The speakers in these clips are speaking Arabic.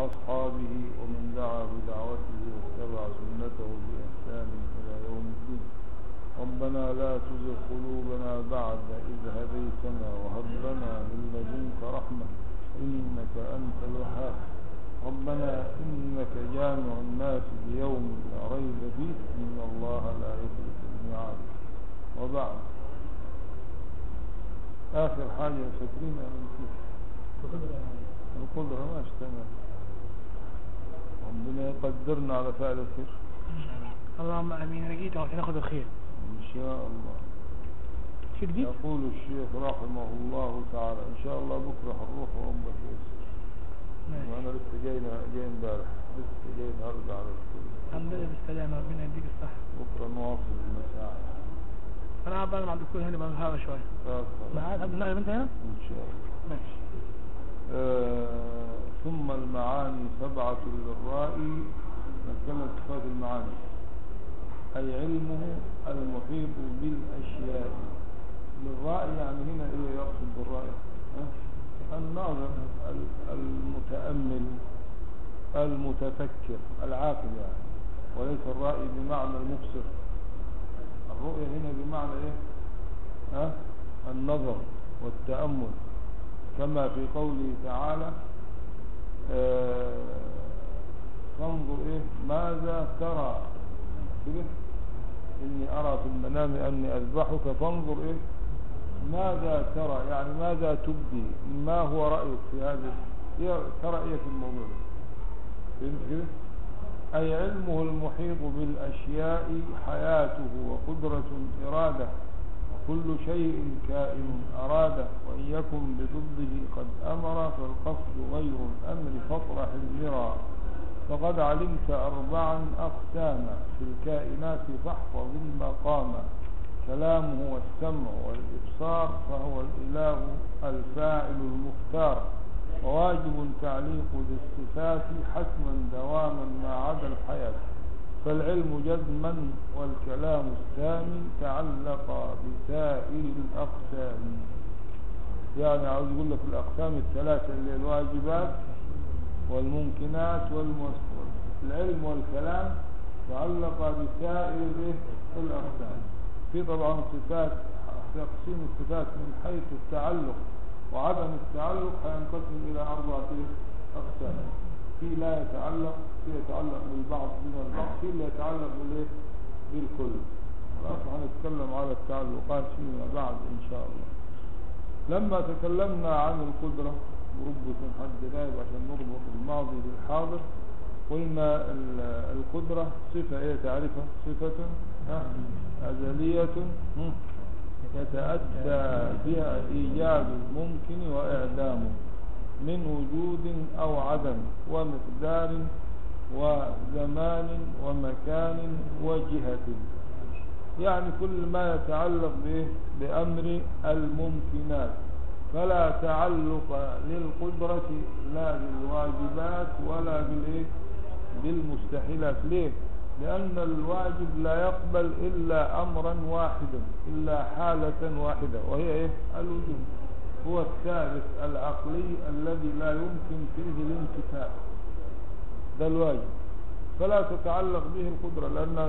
وأصحابه ومن دعا بدعوته واتبع سنته بإحسان إلى يوم الدين. ربنا لا تزغ قلوبنا بعد إذ هديتنا وهب لنا من لدنك رحمة إنك أنت الوهاب. ربنا إنك جامع الناس ليوم لا ريب فيه إن الله لا يخلف الميعاد. وبعد، آخر حاجة فاكرين القدرة ما اشتمل. ربنا يقدرنا على فعل الخير اللهم امين. رجيت عشان ناخد الخير ان شاء الله. في جديد يقول الشيخ رحمه الله تعالى ان شاء الله بكره هنروح وربك يسر. وانا لسه جاي امبارح، لسه جاي النهارده على الكل. الحمد لله بالسلامه، ربنا يديك الصحه. بكره نواصل المساعي. انا قاعد بقى مع الدكتور هاني بقى الهوا شويه. معاك قبل النقل انت هنا ان شاء الله. ماشي. ثم المعاني 7 للرائي. نتكلم صفات المعاني، أي علمه المحيط بالأشياء. للرائي يعني هنا إيه يقصد بالرائي؟ الناظر المتأمل المتفكر العاقل يعني، وليس الرائي بمعنى المبصر. الرؤية هنا بمعنى إيه؟ النظر والتأمل، كما في قوله تعالى فانظر إيه ماذا ترى كده، إني أرى في المنام أني أذبحك فانظر إيه ماذا ترى، يعني ماذا تبدي، ما هو رأيك في هذا، ترى إيه في الموضوع. فهمت كده؟ أي علمه المحيط بالأشياء حياته وقدرة إرادة، كل شيء كائن أراد، وإن يكن بضده قد أمر فالقصد غير الأمر فاطرح المرى. فقد علمت 4 أقساما في الكائنات فاحفظ المقام. كلامه والسمع والإبصار فهو الإله الفاعل المختار، وواجب تعليق ذي الصفات حتما دواما ما عدا الحياة. فالعلم جزما والكلام السامي تعلق بسائر الأقسام. يعني عاوز يقول لك الأقسام ال3 اللي الواجبات والممكنات والمستحيل. العلم والكلام تعلق بسائر الأقسام. في طبعا صفات، تقسيم الصفات من حيث التعلق وعدم التعلق هينقسم إلى 4 أقسام. في لا يتعلق، في يتعلق بالبعض من البعض، في لا يتعلق بالكل. خلاص هنتكلم على التعلقات فيما بعد إن شاء الله. لما تكلمنا عن القدرة ورب حد غايب عشان نربط الماضي بالحاضر، قلنا القدرة صفة ايه تعرفها؟ صفة أزلية يتأتى بها إيجاد الممكن وإعدامه من وجود أو عدم ومقدار وزمان ومكان وجهة. يعني كل ما يتعلق بأمر الممكنات. فلا تعلق للقدرة لا بالواجبات ولا بالمستحيلات. ليه؟ لأن الواجب لا يقبل إلا أمرا واحدا، إلا حالة واحدة، وهي إيه؟ الوجود. هو الثالث العقلي الذي لا يمكن فيه الانتفاع، ده الواجب. فلا تتعلق به القدرة لأنها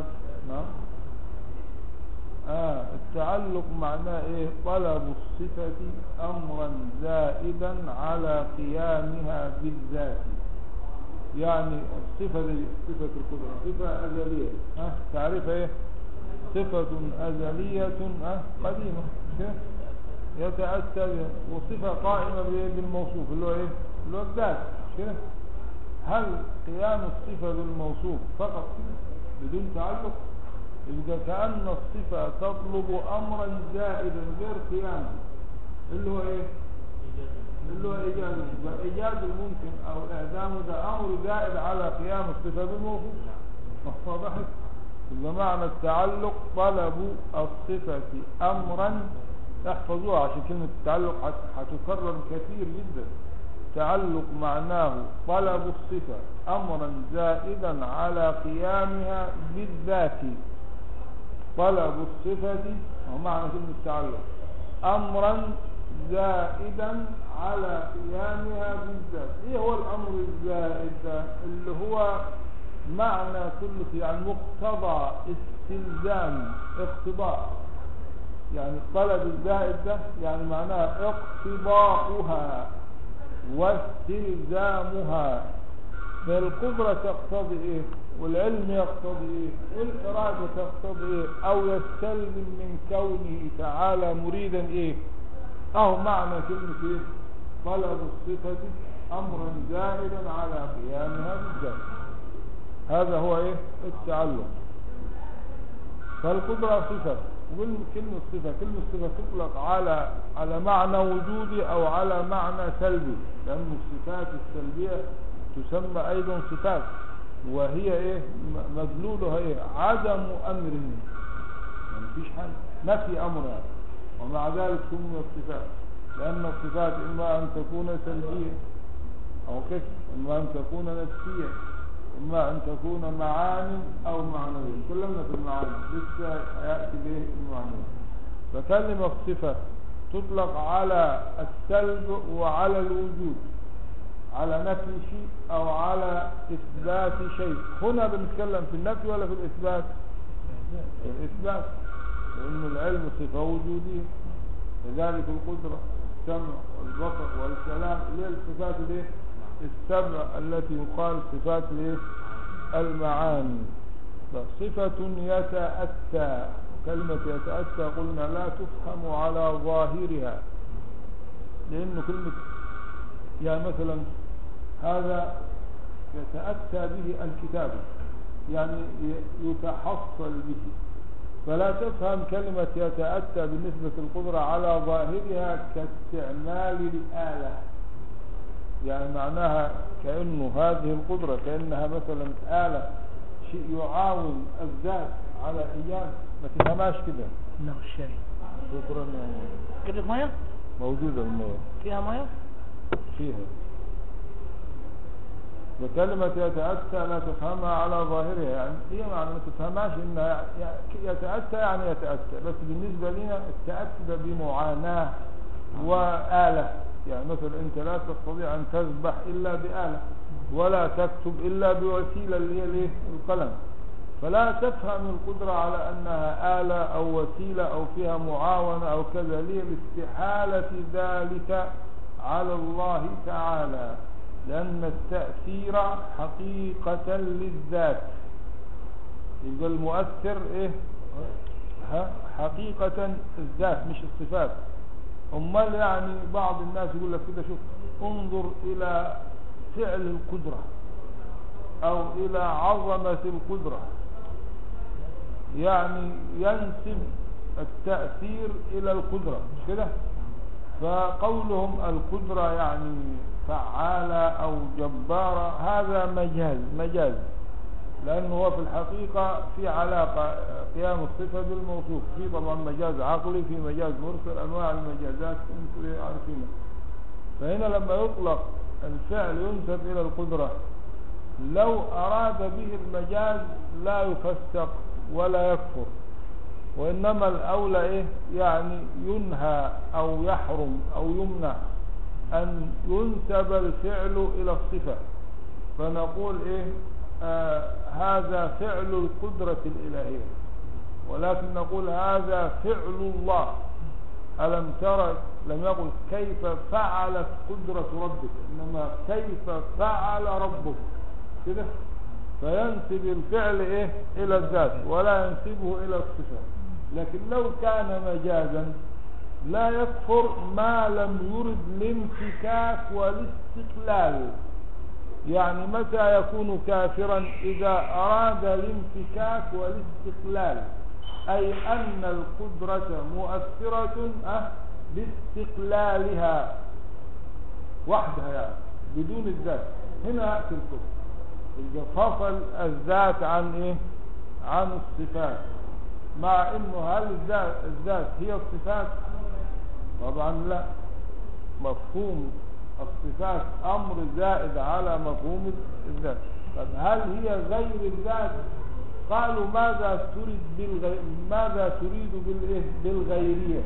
التعلق معناه ايه؟ طلب الصفة امرا زائدا على قيامها بالذات. يعني الصفة دي صفة القدرة صفة أزلية، تعرفها ايه؟ صفة أزلية قديمة يتأتى بها، وصفة قائمة بالموصوف اللي هو ايه؟ اللي هو الذات. هل قيام الصفة بالموصوف فقط بدون تعلق؟ يبقى كأن الصفة تطلب أمرا زائدا غير قيامه، اللي هو إيه؟ اللي هو إيجاد الممكن أو إعدامه، ده أمر زائد على قيام الصفة بالموصوف. وضحت؟ يبقى معنى التعلق طلب الصفة أمرا. احفظوها عشان كلمة التعلق هتكرر كثير جدا. تعلق معناه طلب الصفة أمرا زائدا على قيامها بالذات. طلب الصفة ومعنى كلمة التعلق أمرا زائدا على قيامها بالذات. ايه هو الامر الزائد ده؟ اللي هو معنى كل يعني مقتضى استلزام اقتضاء، يعني الطلب الزائد ده يعني معناها اقتضاؤها واستلزامها. فالقدرة تقتضي ايه، والعلم يقتضي ايه، والإرادة تقتضي ايه، او يستلزم من كونه تعالى مريدا ايه. اهو معنى كلمة ايه، طلب الصفة امرا زائدا على قيامها بالذات. هذا هو ايه التعلق. فالقدرة صفة، كلمة صفة، كلمة صفة تطلق على معنى وجودي او على معنى سلبي، لأن الصفات السلبية تسمى ايضا صفات، وهي ايه مدلولها ايه عدم امر، يعني مفيش حاجة نفي امر يعني. ومع ذلك سميت صفات، لان الصفات اما ان تكون سلبية او كسر، اما ان تكون نفسية، اما ان تكون معاني او معنوية. كلنا في المعاني لسه يأتي به المعنوية. فكلمة صفة تطلق على السلب وعلى الوجود، على نفي شيء او على اثبات شيء. هنا بنتكلم في النفي ولا في الاثبات؟ في الاثبات، لان العلم صفة وجودية، لذلك القدرة السمع والبصر والكلام اللي هي الصفات الايه السبع التي يقال صفات الايه المعاني. صفة يتأتى، كلمة يتأتى قلنا لا تفهم على ظاهرها، لأنه كلمة يعني مثلا هذا يتأتى به الكتاب، يعني يتحصل به، فلا تفهم كلمة يتأتى بالنسبة للقدرة على ظاهرها كاستعمال الآلة، يعني معناها كأنه هذه القدرة كأنها مثلا آلة، شيء يعاون الذات على إيجاد، ما تفهماش كده. نعم الشاي. شكرا يا مولانا. قدرة مية؟ موجودة المية. فيها مية؟ فيها. وكلمة يتأتى لا تفهمها على ظاهرها، يعني هي معنى ما تفهماش إنها يتأتى يعني يتأتى، بس بالنسبة لنا التأتى بمعاناة وآلة. يعني مثلا أنت لا تستطيع أن تذبح إلا بآلة، ولا تكتب إلا بوسيلة اللي هي القلم، فلا تفهم القدرة على أنها آلة أو وسيلة أو فيها معاونة أو كذا، ليه لاستحالة ذلك على الله تعالى، لأن التأثير حقيقة للذات، يبقى المؤثر إيه حقيقة الذات مش الصفات. أمال يعني بعض الناس يقول لك كده شوف انظر إلى فعل القدرة أو إلى عظمة القدرة، يعني ينسب التأثير إلى القدرة مش كده. فقولهم القدرة يعني فعالة أو جبارة هذا مجاز، لأنه هو في الحقيقة في علاقة قيام الصفة بالموصوف، في طبعا مجاز عقلي، في مجاز مرسل، أنواع المجازات أنتم عارفينها. فهنا لما يطلق الفعل ينسب إلى القدرة، لو أراد به المجاز لا يفسق ولا يكفر، وإنما الأولى إيه يعني ينهى أو يحرم أو يمنع أن ينسب الفعل إلى الصفة، فنقول إيه هذا فعل القدرة الإلهية، ولكن نقول هذا فعل الله. ألم ترى، لم يقل كيف فعلت قدرة ربك، إنما كيف فعل ربك كده، فينسب الفعل إيه إلى الذات ولا ينسبه إلى الصفة. لكن لو كان مجازا لا يكفر ما لم يرد الانفكاك والاستقلال. يعني متى يكون كافرا؟ إذا أراد الانفكاك والاستقلال، أي أن القدرة مؤثرة باستقلالها وحدها، يعني بدون الذات. هنا يأتي الكفر، إذا فصل الذات عن إيه؟ عن الصفات، مع إنه هل الذات هي الصفات؟ طبعا لا، مفهوم الصفات أمر زائد على مفهوم الذات. طب هل هي غير الذات؟ قالوا ماذا تريد بالغيرية؟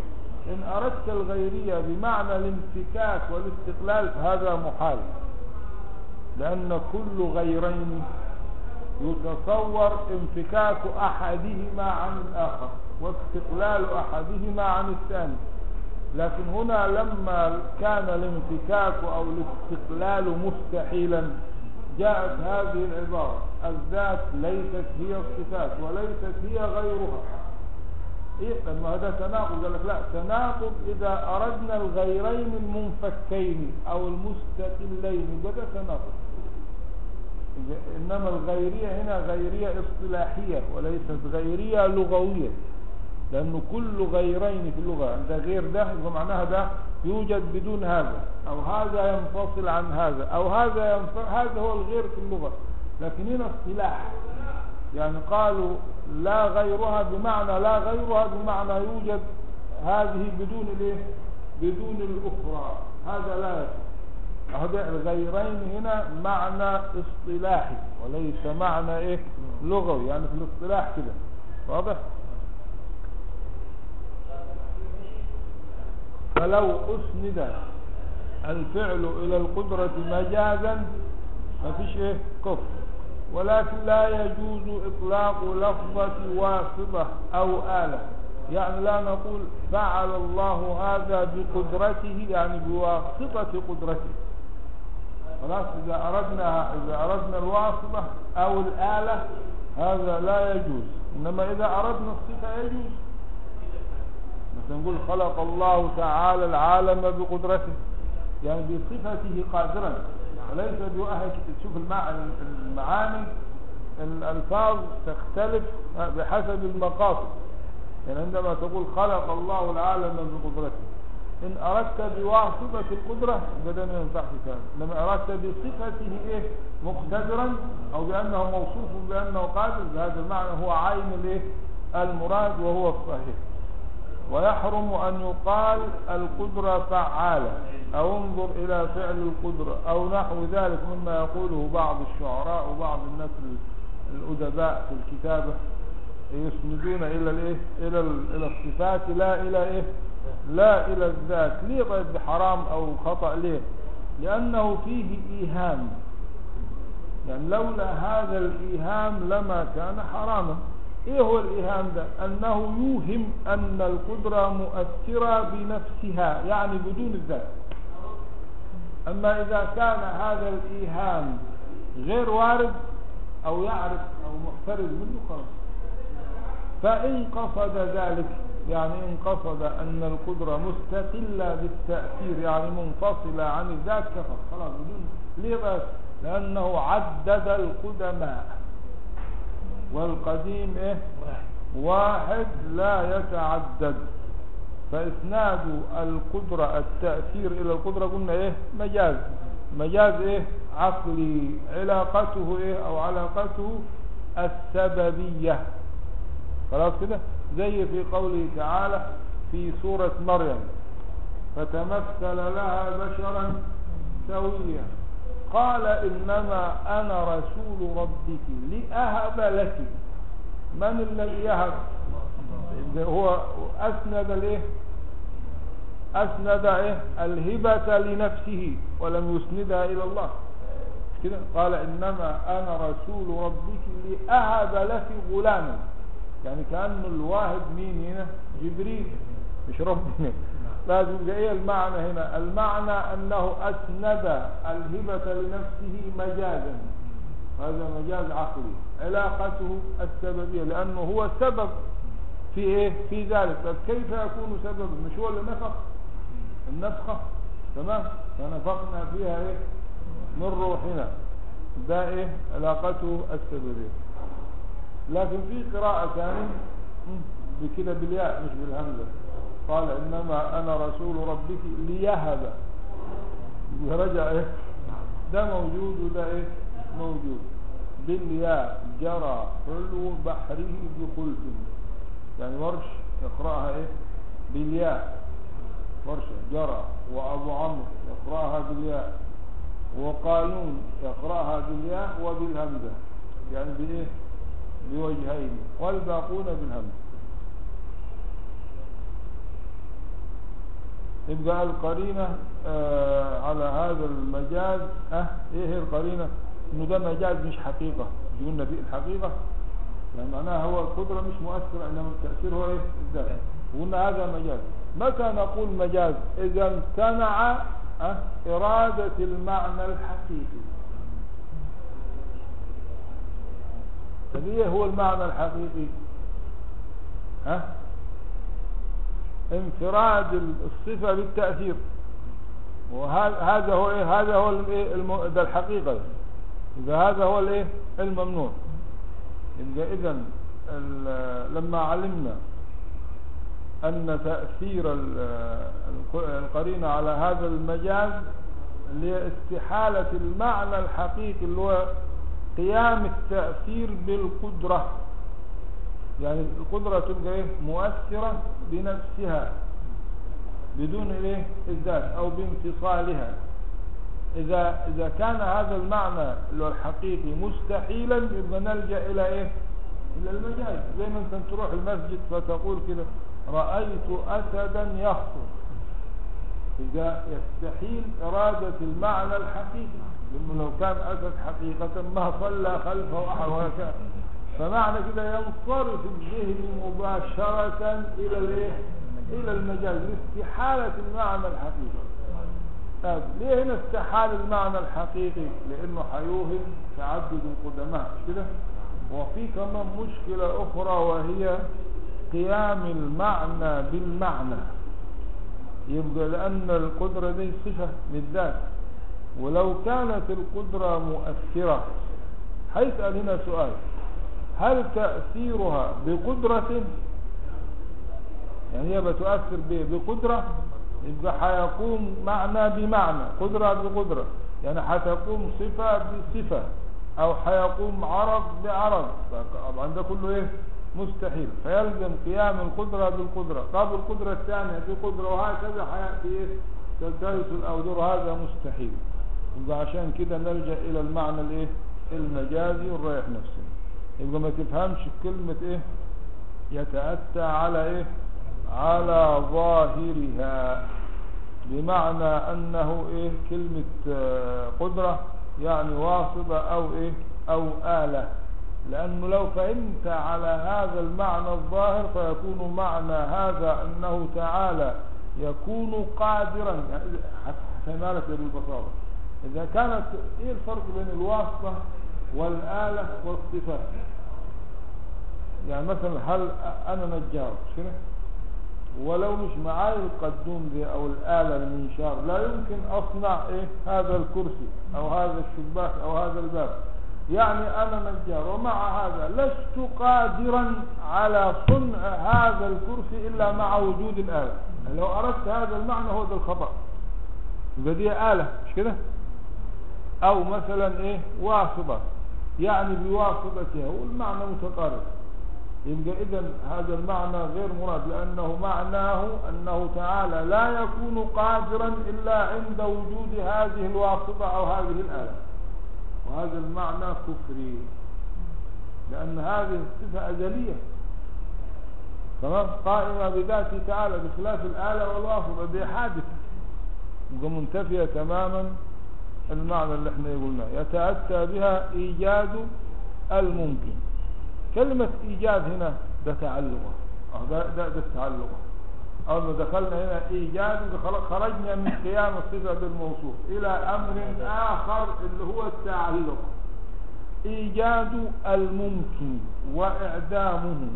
إن أردت الغيرية بمعنى الانفكاك والاستقلال فهذا محال، لأن كل غيرين يتصور انفكاك أحدهما عن الآخر واستقلال أحدهما عن الثاني. لكن هنا لما كان الانفكاك أو الاستقلال مستحيلا جاءت هذه العبارة: الذات ليست هي الصفات وليست هي غيرها. إيه؟ لما هذا تناقض، قال لك لا، تناقض إذا أردنا الغيرين المنفكين أو المستقلين، ده تناقض. إنما الغيرية هنا غيرية اصطلاحية وليست غيرية لغوية، لأنه كل غيرين في اللغة عند غير ده يبقى معناها ده يوجد بدون هذا، أو هذا ينفصل عن هذا، أو هذا هذا هو الغير في اللغة. لكن هنا اصطلاح، يعني قالوا لا غيرها بمعنى لا غيرها بمعنى يوجد هذه بدون الايه، بدون الأخرى، هذا لا يصح. هذا الغيرين هنا معنى اصطلاحي وليس معنى ايه لغوي، يعني في الاصطلاح كده واضح. فلو أسند الفعل إلى القدرة مجازا مفيش ايه كفر، ولكن لا يجوز إطلاق لفظة واسطة أو آلة. يعني لا نقول فعل الله هذا بقدرته، يعني بواسطة قدرته. خلاص، إذا أردنا الواسطة أو الآلة هذا لا يجوز. إنما إذا أردنا الصفة يجوز. مثلا نقول خلق الله تعالى العالم بقدرته، يعني بصفته قادرا، وليس بوحي. تشوف المعاني الألفاظ تختلف بحسب المقاصد. يعني عندما تقول خلق الله العالم بقدرته، إن أردت بواسطة القدرة بدأ ما ينفعش كلام. لما أردت بصفته إيه مقتدرا أو بأنه موصوف بأنه قادر، بهذا المعنى هو عين الإيه المراد وهو الصحيح. ويحرم أن يقال القدرة فعالة أو انظر إلى فعل القدرة أو نحو ذلك مما يقوله بعض الشعراء وبعض الناس الأدباء في الكتابة، يسندون إلى الإيه إلى الصفات لا إلى إيه لا إلى الذات. ليه طيب حرام أو خطأ؟ ليه؟ لأنه فيه إيهام، يعني لولا هذا الإيهام لما كان حراما. إيه هو الإيهام ده؟ أنه يوهم أن القدرة مؤثرة بنفسها، يعني بدون الذات. أما إذا كان هذا الإيهام غير وارد أو يعرف أو محترز منه خلاص. فإن قصد ذلك، يعني إن قصد أن القدرة مستقلة بالتأثير يعني منفصلة عن الذات كفر خلاص بدون. ليه بس؟ لأنه عدد القدماء، والقديم إيه واحد لا يتعدد. فإسناد القدرة التأثير إلى القدرة قلنا إيه مجاز إيه عقلي. علاقته إيه أو علاقته السببية. خلاص كده، زي في قوله تعالى في سورة مريم: فتمثل لها بشرا سويا قال إنما أنا رسول ربك لأهب لك. من الذي يهب؟ هو أسند الإيه أسند إيه الهبة لنفسه ولم يسندها إلى الله كده. قال إنما أنا رسول ربك لأهب لك غلاما، يعني كأنه الواهب مين هنا؟ جبريل مش ربنا. لازم ايه المعنى هنا؟ المعنى أنه أسند الهبة لنفسه مجازا، هذا مجاز عقلي. علاقته السببية لأنه هو سبب في ايه في ذلك. كيف يكون سبب؟ مش هو اللي نفخ النفخة تمام؟ فنفخنا فيها ايه من روحنا، ده ايه علاقته السببية. لكن في قراءة ثانية بكده بالياء مش بالهمزة، قال إنما أنا رسول ربك ليهب. رجع إيه ده موجود وده إيه موجود. بالياء جرى حلو بحره بخلف، يعني ورش يقرأها إيه بالياء، ورش جرى. وأبو عمرو يقرأها بالياء، وقالون يقرأها بالياء وبالهمزة، يعني بإيه بوجهين، والباقون بالهمزة. يبقى القرينة على هذا المجاز. ايه هي القرينة؟ انه ده مجاز مش حقيقة. قلنا دي الحقيقة يعني معناها هو القدرة مش مؤثرة، انما التأثير هو ايه؟ الذات. وقلنا هذا مجاز. متى نقول مجاز؟ اذا امتنع ارادة المعنى الحقيقي. فليه هو المعنى الحقيقي؟ انفراد الصفة بالتأثير، وهذا هو ايه؟ هذا هو الايه؟ ده الحقيقة. إذا هذا هو الايه؟ الممنوع. يبقى إذن لما علمنا أن تأثير القرينة على هذا المجاز اللي هي استحالة المعنى الحقيقي اللي هو قيام التأثير بالقدرة، يعني القدرة تبقى ايه؟ مؤثرة بنفسها بدون ايه؟ الذات او بانفصالها. اذا كان هذا المعنى اللي هو الحقيقي مستحيلا يبقى نلجأ الى ايه؟ الى المجاز. زي ما انت تروح المسجد فتقول كده رأيت اسدا يخطر، اذا يستحيل ارادة المعنى الحقيقي، لانه لو كان اسد حقيقة ما صلى خلفه احد وهكذا. فمعنى كده ينصرف الذهن مباشرة الى الايه؟ الى المجاز لاستحالة المعنى الحقيقي. طيب ليه هنا استحال المعنى الحقيقي؟ لانه حيوهم تعدد القدماء كده. وفي كمان مشكلة اخرى وهي قيام المعنى بالمعنى. يبقى لان القدرة دي صفة للذات، ولو كانت القدرة مؤثرة هيسأل هنا سؤال: هل تأثيرها بقدرة؟ يعني هي بتؤثر بقدرة، يبقى حيقوم معنى بمعنى، قدرة بقدرة، يعني حتقوم صفة بصفة، او حيقوم عرض بعرض. طبعا ده كله ايه؟ مستحيل. فيلزم قيام القدرة بالقدرة. طب القدرة الثانية بقدرة، وهكذا حيأتي ايه؟ تلتبس الأوزار. هذا مستحيل. يبقى عشان كده نلجأ الى المعنى الايه؟ المجازي ونريح نفسنا. يبقى ما تفهمش كلمة ايه؟ يتأتى على ايه؟ على ظاهرها، بمعنى انه ايه؟ كلمة قدرة يعني واصبة او ايه؟ او آلة. لانه لو فهمت على هذا المعنى الظاهر فيكون معنى هذا انه تعالى يكون قادرا. يعني حسنا لك بالبساطة، اذا كانت ايه الفرق بين الواسطة والآلة والصفات؟ يعني مثلا هل انا نجار كده، ولو مش معاي القدوم دي او الآلة المنشار لا يمكن اصنع ايه؟ هذا الكرسي او هذا الشباك او هذا الباب. يعني انا نجار ومع هذا لست قادرا على صنع هذا الكرسي الا مع وجود الآلة. يعني لو اردت هذا المعنى هو ده الخطأ. يبقى دي آلة مش كده؟ او مثلا ايه؟ واسطة، يعني بواسطتها، والمعنى متقارب. يبقى اذا هذا المعنى غير مراد، لانه معناه انه تعالى لا يكون قادرا الا عند وجود هذه الواسطة او هذه الآلة. وهذا المعنى كفري، لان هذه الصفة ازلية تمام، قائمة بذاته تعالى، بخلاف الآلة والواسطة دي حادث. يبقى منتفية تماما المعنى اللي احنا قلناه. يتأتى بها ايجاد الممكن. كلمة ايجاد هنا ده تعلقه، ده التعلق. اول ما دخلنا هنا ايجاد خرجنا من قيام الصفة بالموصوف الى امر اخر اللي هو التعلق. ايجاد الممكن واعدامه.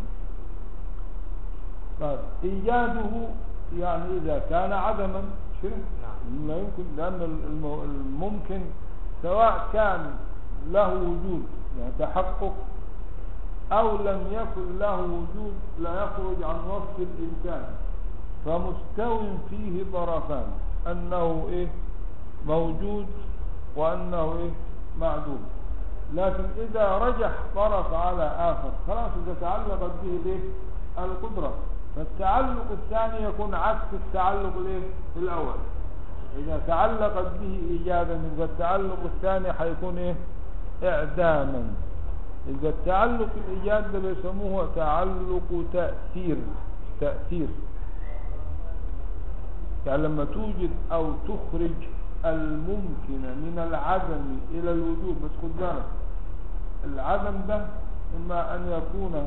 طيب ايجاده يعني اذا كان عدما لا يمكن، لأن الممكن سواء كان له وجود يعني تحقق أو لم يكن له وجود لا يخرج عن وصف الإمكان، فمستو فيه طرفان، أنه إيه؟ موجود وأنه إيه؟ معدوم. لكن إذا رجح طرف على آخر خلاص إذا تعلقت به ليه؟ القدرة، فالتعلق الثاني يكون عكس التعلق ليه؟ الأول. إذا تعلقت به إيجادا يبقى التعلق الثاني حيكون إيه؟ إعداما. إذا التعلق الإيجاد ده بيسموه تعلق تأثير. يعني لما توجد أو تخرج الممكن من العدم إلى الوجود، بس خد بالك العدم ده إما أن يكون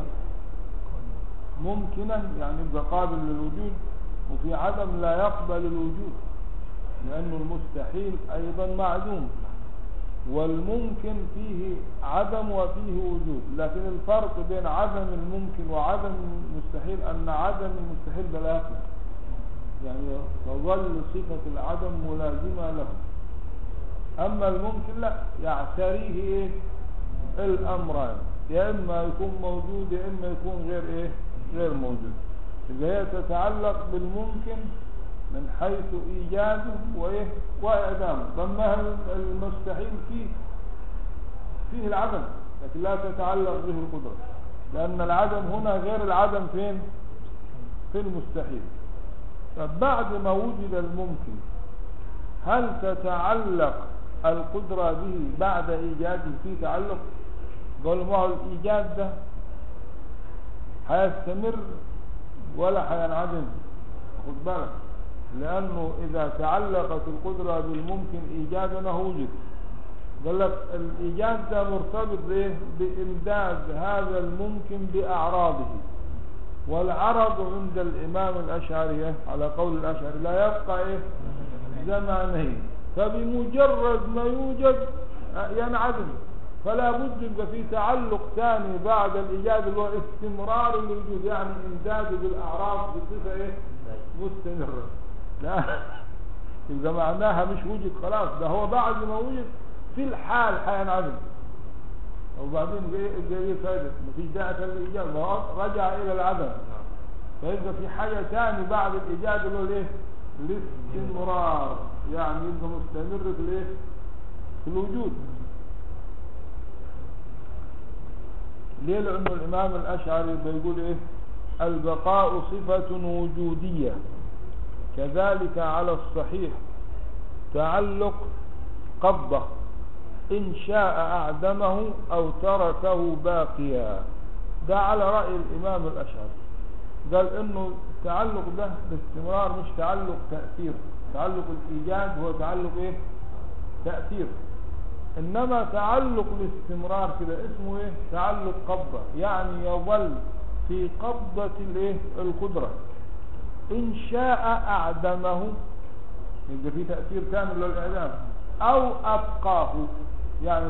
ممكنا يعني يبقى قابل للوجود، وفي عدم لا يقبل الوجود لأنه المستحيل أيضا معدوم، والممكن فيه عدم وفيه وجود. لكن الفرق بين عدم الممكن وعدم المستحيل أن عدم المستحيل ده لا يقبل، يعني تظل صفة العدم ملازمة له. أما الممكن لا، يعتريه إيه الأمران، يا إما يكون موجود يا إما يكون غير موجود. إذا هي تتعلق بالممكن من حيث إيجاده وإعدامه، ضمها المستحيل فيه العدم، لكن لا تتعلق به القدرة، لأن العدم هنا غير العدم فين؟ في المستحيل. فبعد ما وجد الممكن هل تتعلق القدرة به بعد إيجاده في تعلق؟ قالوا ما هو الإيجاد ده هيستمر ولا هينعدم، خد بالك، لأنه إذا تعلقت القدرة بالممكن إيجادنا وجد. قال لك الإيجاد ده مرتبط بإمداد هذا الممكن بأعراضه، والعرض عند الإمام الأشعري على قول الأشعري لا يبقى زمانين، فبمجرد ما يوجد ينعدم، فلا بد يبقى في تعلق ثاني بعد الإيجاد اللي هو استمرار الوجود، يعني إمداده بالأعراض بصفة مستمرة. لا يبقى معناها مش وجد خلاص، ده هو بعد ما وجد في الحال هينعدم، وبعدين جاي فائدة مفيش داعي للإيجاد، رجع إلى العدم. فيبقى في حاجة ثاني بعد الإيجاد اللي هو الاستمرار، يعني يبقى مستمر في الوجود. ليه؟ لأنه الإمام الأشعري بيقول البقاء صفة وجودية، كذلك على الصحيح تعلق قبضة، إن شاء أعدمه أو تركه باقيا. ده على رأي الإمام الأشعري، قال إنه التعلق ده باستمرار مش تعلق تأثير، تعلق الإيجاد هو تعلق تأثير، إنما تعلق الاستمرار كده اسمه تعلق قبضة، يعني يظل في قبضة القدرة، إن شاء أعدمه يبقى في تأثير كامل للإعدام، أو أبقاه يعني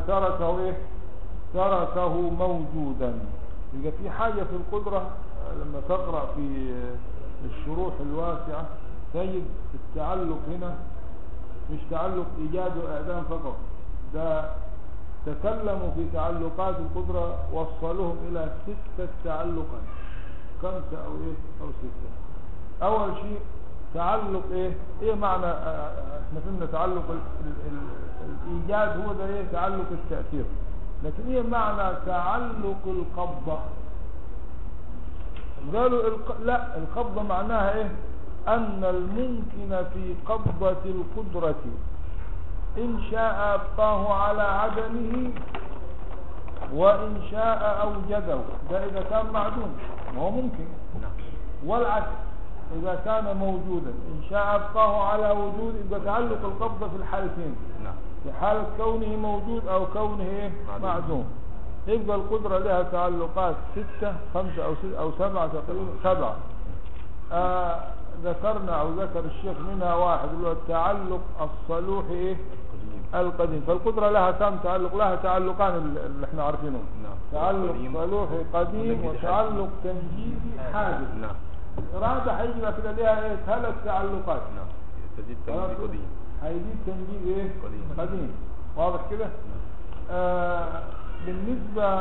تركه موجودا. يبقى في حاجة في القدرة لما تقرأ في الشروح الواسعة تجد التعلق هنا مش تعلق إيجاد وإعدام فقط، ده تكلموا في تعلقات القدرة وصلوهم إلى 6 تعلقات، 5 أو 6. أول شيء تعلق إيه معنى؟ احنا فهمنا تعلق الإيجاد هو ده تعلق التأثير، لكن إيه معنى تعلق القبضة؟ قالوا لا، القبضة معناها أن الممكن في قبضة القدرة إن شاء أبقاه على عدمه وإن شاء أوجده، ده إذا كان معدوم وهو ممكن، والعكس إذا كان موجودا إن شاء أبقاه على وجود. يبقى تعلق القبضة في الحالتين، في حالة كونه موجود أو كونه معدوم. يبقى القدرة لها تعلقات 6 5 أو 7 تقريبا 7. ذكرنا أو ذكر الشيخ منها واحد اللي هو التعلق الصلوحي القديم. فالقدرة لها كم تعلق؟ لها تعلقان اللي احنا عارفينهم، تعلق صلوحي قديم وتعلق تنجيزي حادث. إرادة هيجي كده ليها 3 تعلقات. تزيد تنجيز قديم، هيزيد تنجيز قديم. واضح كده؟ بالنسبة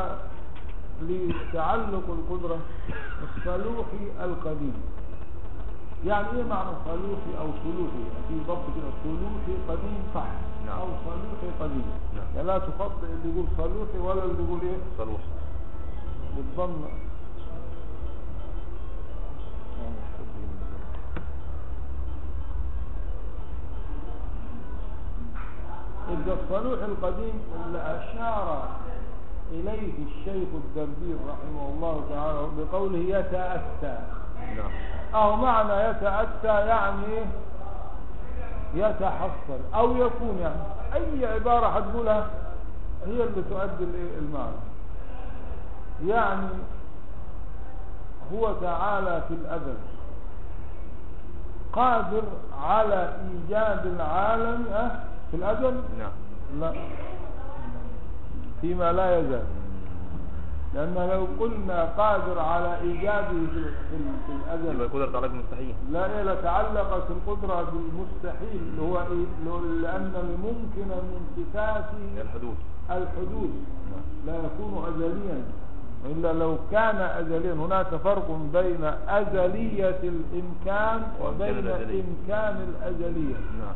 لتعلق القدرة الصلوحي القديم، يعني ايه معنى صلوحي او صلوحي؟ في ضبط كده صلوحي قديم صح او صلوحي قديم، يعني لا تخطئ اللي يقول صلوحي ولا اللي يقول صلوحي بالضم. إذا الصلوح القديم اللي أشار إليه الشيخ الدردير رحمه الله تعالى بقوله يتأتى، أو معنى يتأتى يعني يتحصل أو يكون، يعني أي عبارة هتقولها هي اللي تؤدي المعنى. يعني هو تعالى في الأزل قادر على إيجاد العالم في الأزل؟ نعم. لا، فيما لا يزال. لأن لو قلنا قادر على إيجاده في الأزل يبقى القدرة تعلق بالمستحيل. لا، لتعلقت القدرة بالمستحيل اللي هو إيه؟ لأن الممكن من صفاته الحدوث لا يكون أزليا، إلا لو كان أزليا. هناك فرق بين أزلية الإمكان وبين إمكان الأزلية. نعم.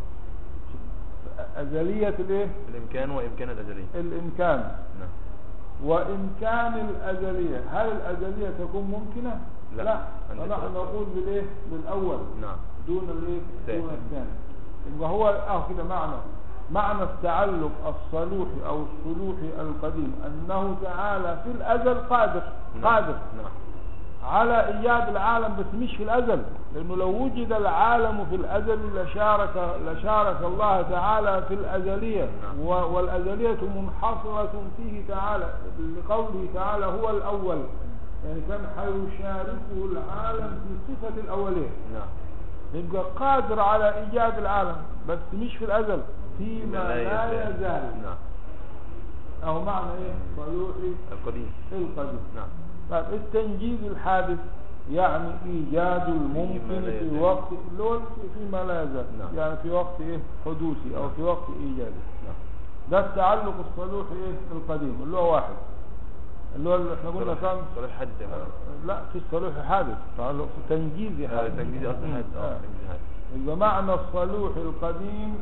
أزلية الإيه؟ الإمكان وإمكان الأزلية. الإمكان. نعم. وإمكان الأزلية، هل الأزلية تكون ممكنة؟ لا. فنحن نقول بالإيه؟ بالأول. نعم. دون الإيه؟ دون الثاني. يبقى هو كده معنى التعلق الصلوحي أو الصلوحي القديم أنه تعالى في الأزل قادر. نعم. قادر. نعم. على إيجاد العالم، بس مش في الأزل، لأنه لو وجد العالم في الأزل لشارك الله تعالى في الأزلية. نعم. والأزلية منحصرة فيه تعالى، لقوله تعالى هو الأول، يعني كان حيشاركه العالم في صفة الأولية. نعم. يبقى قادر على إيجاد العالم بس مش في الأزل، فيما لا يزال. نعم. أو معنى إيه؟ صلوحي القديم. نعم. طيب التنجيز الحادث يعني إيجاد الممكن في وقت فيما لا يزال. نعم. يعني في وقت إيه؟ حدوثي أو في وقت إيجادي. نعم. ده التعلق الصلوحي إيه؟ القديم اللي هو واحد، اللي احنا قلنا كم؟ صلوح حادث. لا، في الصلوح حادث، تعلق تنجيزي حادث. تنجيزي أصلا حادث. يبقى معنى الصلوح القديم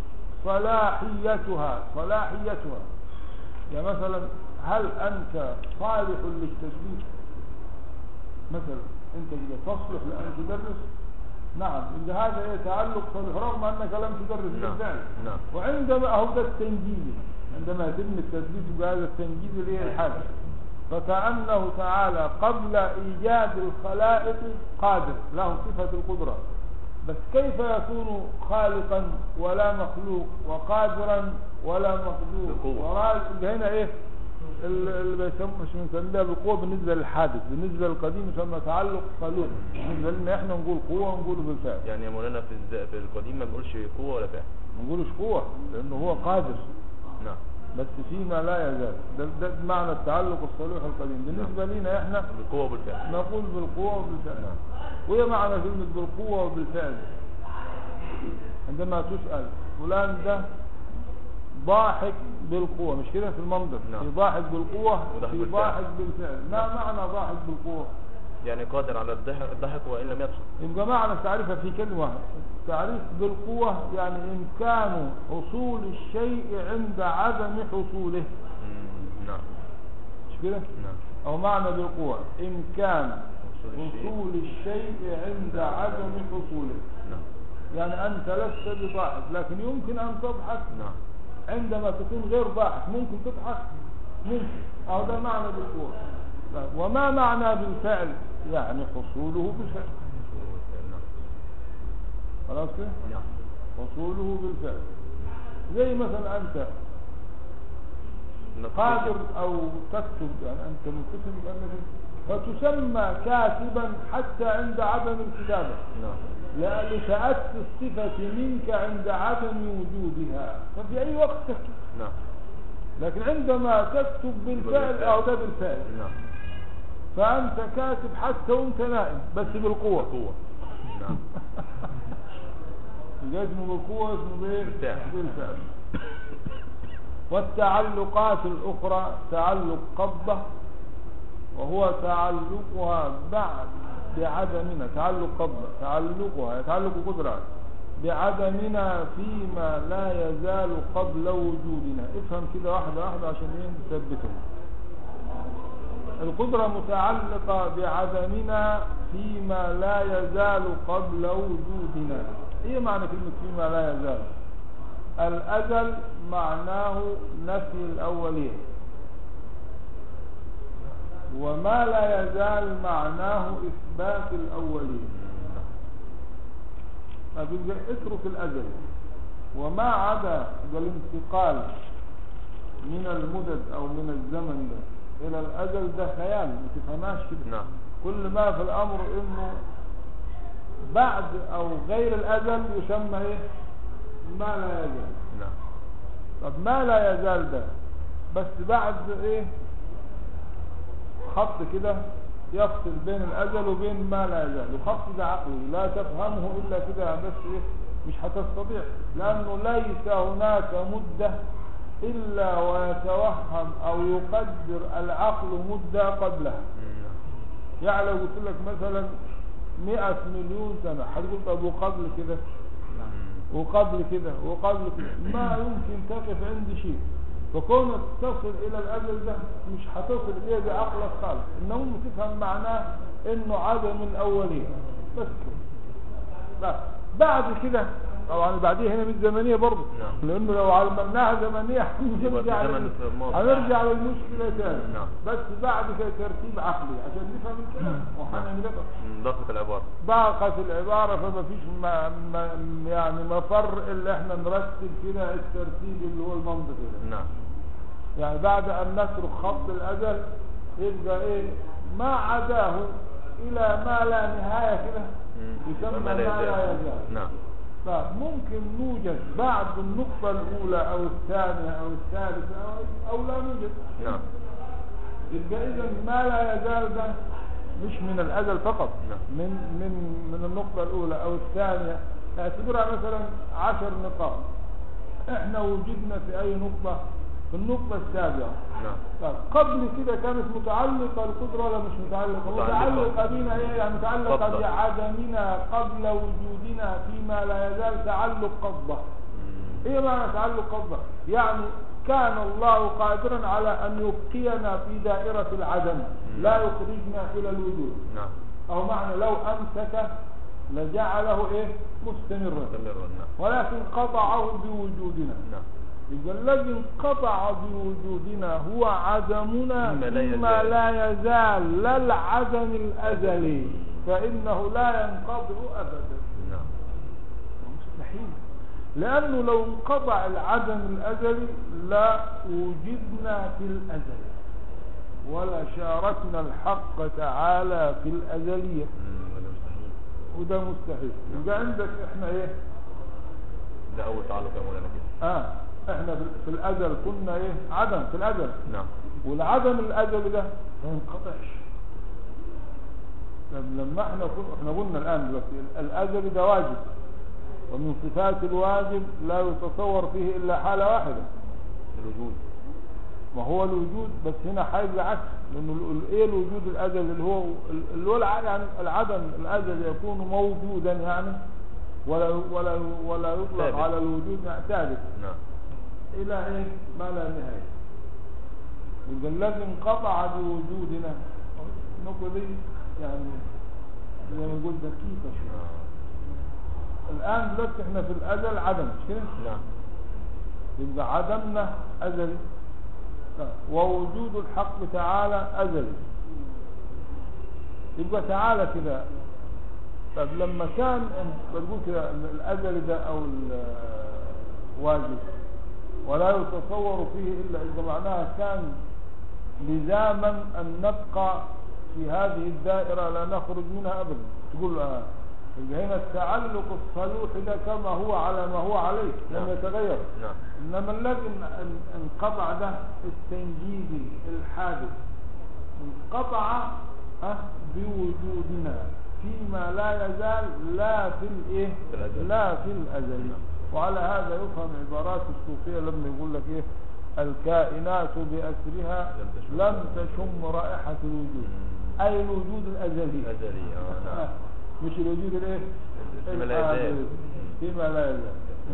صلاحيتها. يعني مثلا هل أنت صالح للتدريس؟ مثلا أنت تصلح لأن تدرس؟ نعم. إذا هذا إيه؟ تعلق صلوح رغم أنك لم تدرس بالفعل. نعم. وعندما هو ده التنجيز، عندما يتم التثبيت بهذا التنجيز اللي هي الحادث، فكأنه تعالى قبل إيجاد الخلائق قادر، له صفة القدرة، بس كيف يكون خالقا ولا مخلوق وقادرا ولا مقدور ورازق؟ هنا ايه اللي بنسميها بالقوة بالنسبة للحادث، بالنسبة للقديم يسمى تعلق صلوح. بالنسبة لنا احنا نقول قوة ونقوله بالفعل. يعني يا مولانا في القديم ما بنقولش قوة ولا فعل، ما نقولش قوة لأنه هو قادر. نعم. بس فيما لا يزال. ده معنى التعلق الصلوح القديم. بالنسبة لنا احنا بالقوة وبالفعل نقول بالقوة وبالفعل. نعم. وهي معنى كلمة بالقوة وبالفعل. عندما تسأل فلان ده ضاحك بالقوة، مش كده في المنظر؟ نعم. في ضاحك بالقوة في ضاحك بالفعل. ما معنى ضاحك بالقوة؟ يعني قادر على الضحك وإن لم يبصر. يبقى معنى تعريفها في كلمة واحدة. تعريف بالقوة يعني إمكان حصول الشيء عند عدم حصوله. نعم. مش كده؟ نعم. أو معنى بالقوة إمكان حصول الشيء عند عدم حصوله. نعم. يعني أنت لست بضاحك لكن يمكن أن تضحك. نعم. عندما تكون غير ضاحك ممكن تضحك، ممكن. أو ده معنى بالقوة. وما معنى بالفعل؟ يعني حصوله بالفعل. خلاص كده؟ نعم. حصوله بالفعل. زي مثلا أنت قادر أو تكتب، يعني أنت مكتب فتسمى كاتبا حتى عند عدم الكتابة. نعم. لتأتي الصفة منك عند عدم وجودها، ففي أي وقت تكتب. نعم. لكن عندما تكتب بالفعل أو ده بالفعل. نعم. فأنت كاتب حتى وانت نائم بس بالقوة. قوة. نعم. اسمه بالقوة، اسمه بالفعل. والتعلقات الأخرى تعلق قبضة، وهو تعلقها بعد بعدمنا. تعلق قبضة تعلقها يتعلق قدرة بعدمنا فيما لا يزال قبل وجودنا. افهم كده واحدة واحدة عشان نثبتهم. القدرة متعلقة بعدمنا فيما لا يزال قبل وجودنا. ايه معنى كلمة فيما لا يزال؟ الأزل معناه نفي الأولية، وما لا يزال معناه إثبات الأولية. يبقى اترك الأجل، وما عدا الانتقال من المدد أو من الزمن ده إلى الأجل ده خيال، ما تفهماش كده. نعم. كل ما في الأمر إنه بعد أو غير الأجل يسمى إيه؟ ما لا يزال. نعم. طب ما لا يزال ده بس بعد إيه؟ خط كده يفصل بين الأجل وبين ما لا يزال، وخط ده عقلي لا تفهمه إلا كده، بس إيه؟ مش هتستطيع، لأنه ليس هناك مدة إلا ويتوهم أو يقدر العقل مدة قبلها. يعني لو قلت لك مثلا 100 مليون سنة هتقول طب وقبل كده وقبل كده وقبل كده، ما يمكن تقف عندي شيء. فكونك تصل إلى الأجل ده مش هتصل إليه بعقلك خالص، إنه تفهم معناه إنه عدم الأولية بس كده. بعد كده طبعا بعديه هنا من زمنية برضه، لأنه لو علمناها زمنية هنرجع للمشكلة تاني. بس بعد كده ترتيب عقلي عشان نفهم الكلام وحننقطع ضغط العبارة، ضاقت العبارة، فما فيش يعني مفر اللي احنا نرتب كده الترتيب اللي هو المنطقي ده. نعم. يعني بعد أن نترك خط الأجل يبقى إيه؟ ما عداه إلى ما لا نهاية كده يسمى ما لا يزال. نعم. فممكن نوجد بعد النقطة الأولى أو الثانية أو الثالثة أو لا نوجد. نعم. يبقى إذا ما لا يزال ده مش من الأجل فقط. نعم. من النقطة الأولى أو الثانية، اعتبرها مثلا 10 نقاط، احنا وجدنا في أي نقطة؟ في النقطة السابعة. نعم. قبل كده كانت متعلقة القدرة ولا مش متعلقة؟ متعلقة بنا ايه؟ يعني متعلقة بعدمنا قبل وجودنا فيما لا يزال تعلق قبضة. ايه معنى تعلق قبضة؟ يعني كان الله قادرا على ان يبقينا في دائرة العدم لا يخرجنا الى الوجود. نعم. او معنى لو امسك لجعله ايه؟ مستمرا. نعم. ولكن قطعه بوجودنا. نعم. إذا الذي انقطع بوجودنا هو عدمنا مما لا يزال، لا العدم الأزلي، فإنه لا ينقطع أبدا. نعم. مستحيل، لأنه لو انقطع العدم الأزلي لا وجدنا في الأزل ولا شاركنا الحق تعالى في الأزلية. وده مستحيل. يبقى عندك احنا ايه؟ ده أول تعلق يا مولانا كده. احنا في الأزل كنا ايه؟ عدم في الأزل. نعم. والعدم الأزل ده ما ينقطعش. لما احنا قلنا الآن دلوقتي الأزل ده واجب، ومن صفات الواجب لا يتصور فيه إلا حالة واحدة، الوجود. ما هو الوجود، بس هنا حاجة العكس، لأنه ايه الوجود الأزل اللي هو يعني العدم الأزل يكون موجودا يعني ولا يطلق ثابت على الوجود ثابت. نعم. إلى إيه؟ ما لا نهاية. يبقى الذي انقطع بوجودنا النقطة دي يعني زي ما نقول دقيقة شوية. الآن دلوقتي احنا في الأزل عدم، مش كده؟ نعم. يبقى عدمنا أزلي، ووجود الحق تعالى أزلي. يبقى تعالى كده. طب لما كان بتقول كده الأزل ده أو الواجب ولا يتصور فيه إلا إذا معناها كان لزاما أن نبقى في هذه الدائرة لا نخرج منها أبدا، تقول هنا التعلق الصلوح ده كما هو على ما هو عليه لم يتغير. نعم. إنما الذي انقطع ده التنجيزي الحادث انقطع بوجودنا فيما لا يزال لا في الايه؟ لا في الأزل. وعلى هذا يفهم عبارات الصوفية لما يقول لك ايه؟ الكائنات بأسرها لم تشم رائحة الوجود، أي الوجود الأزلي. نعم. مش الوجود الايه؟ فيما لا يزال.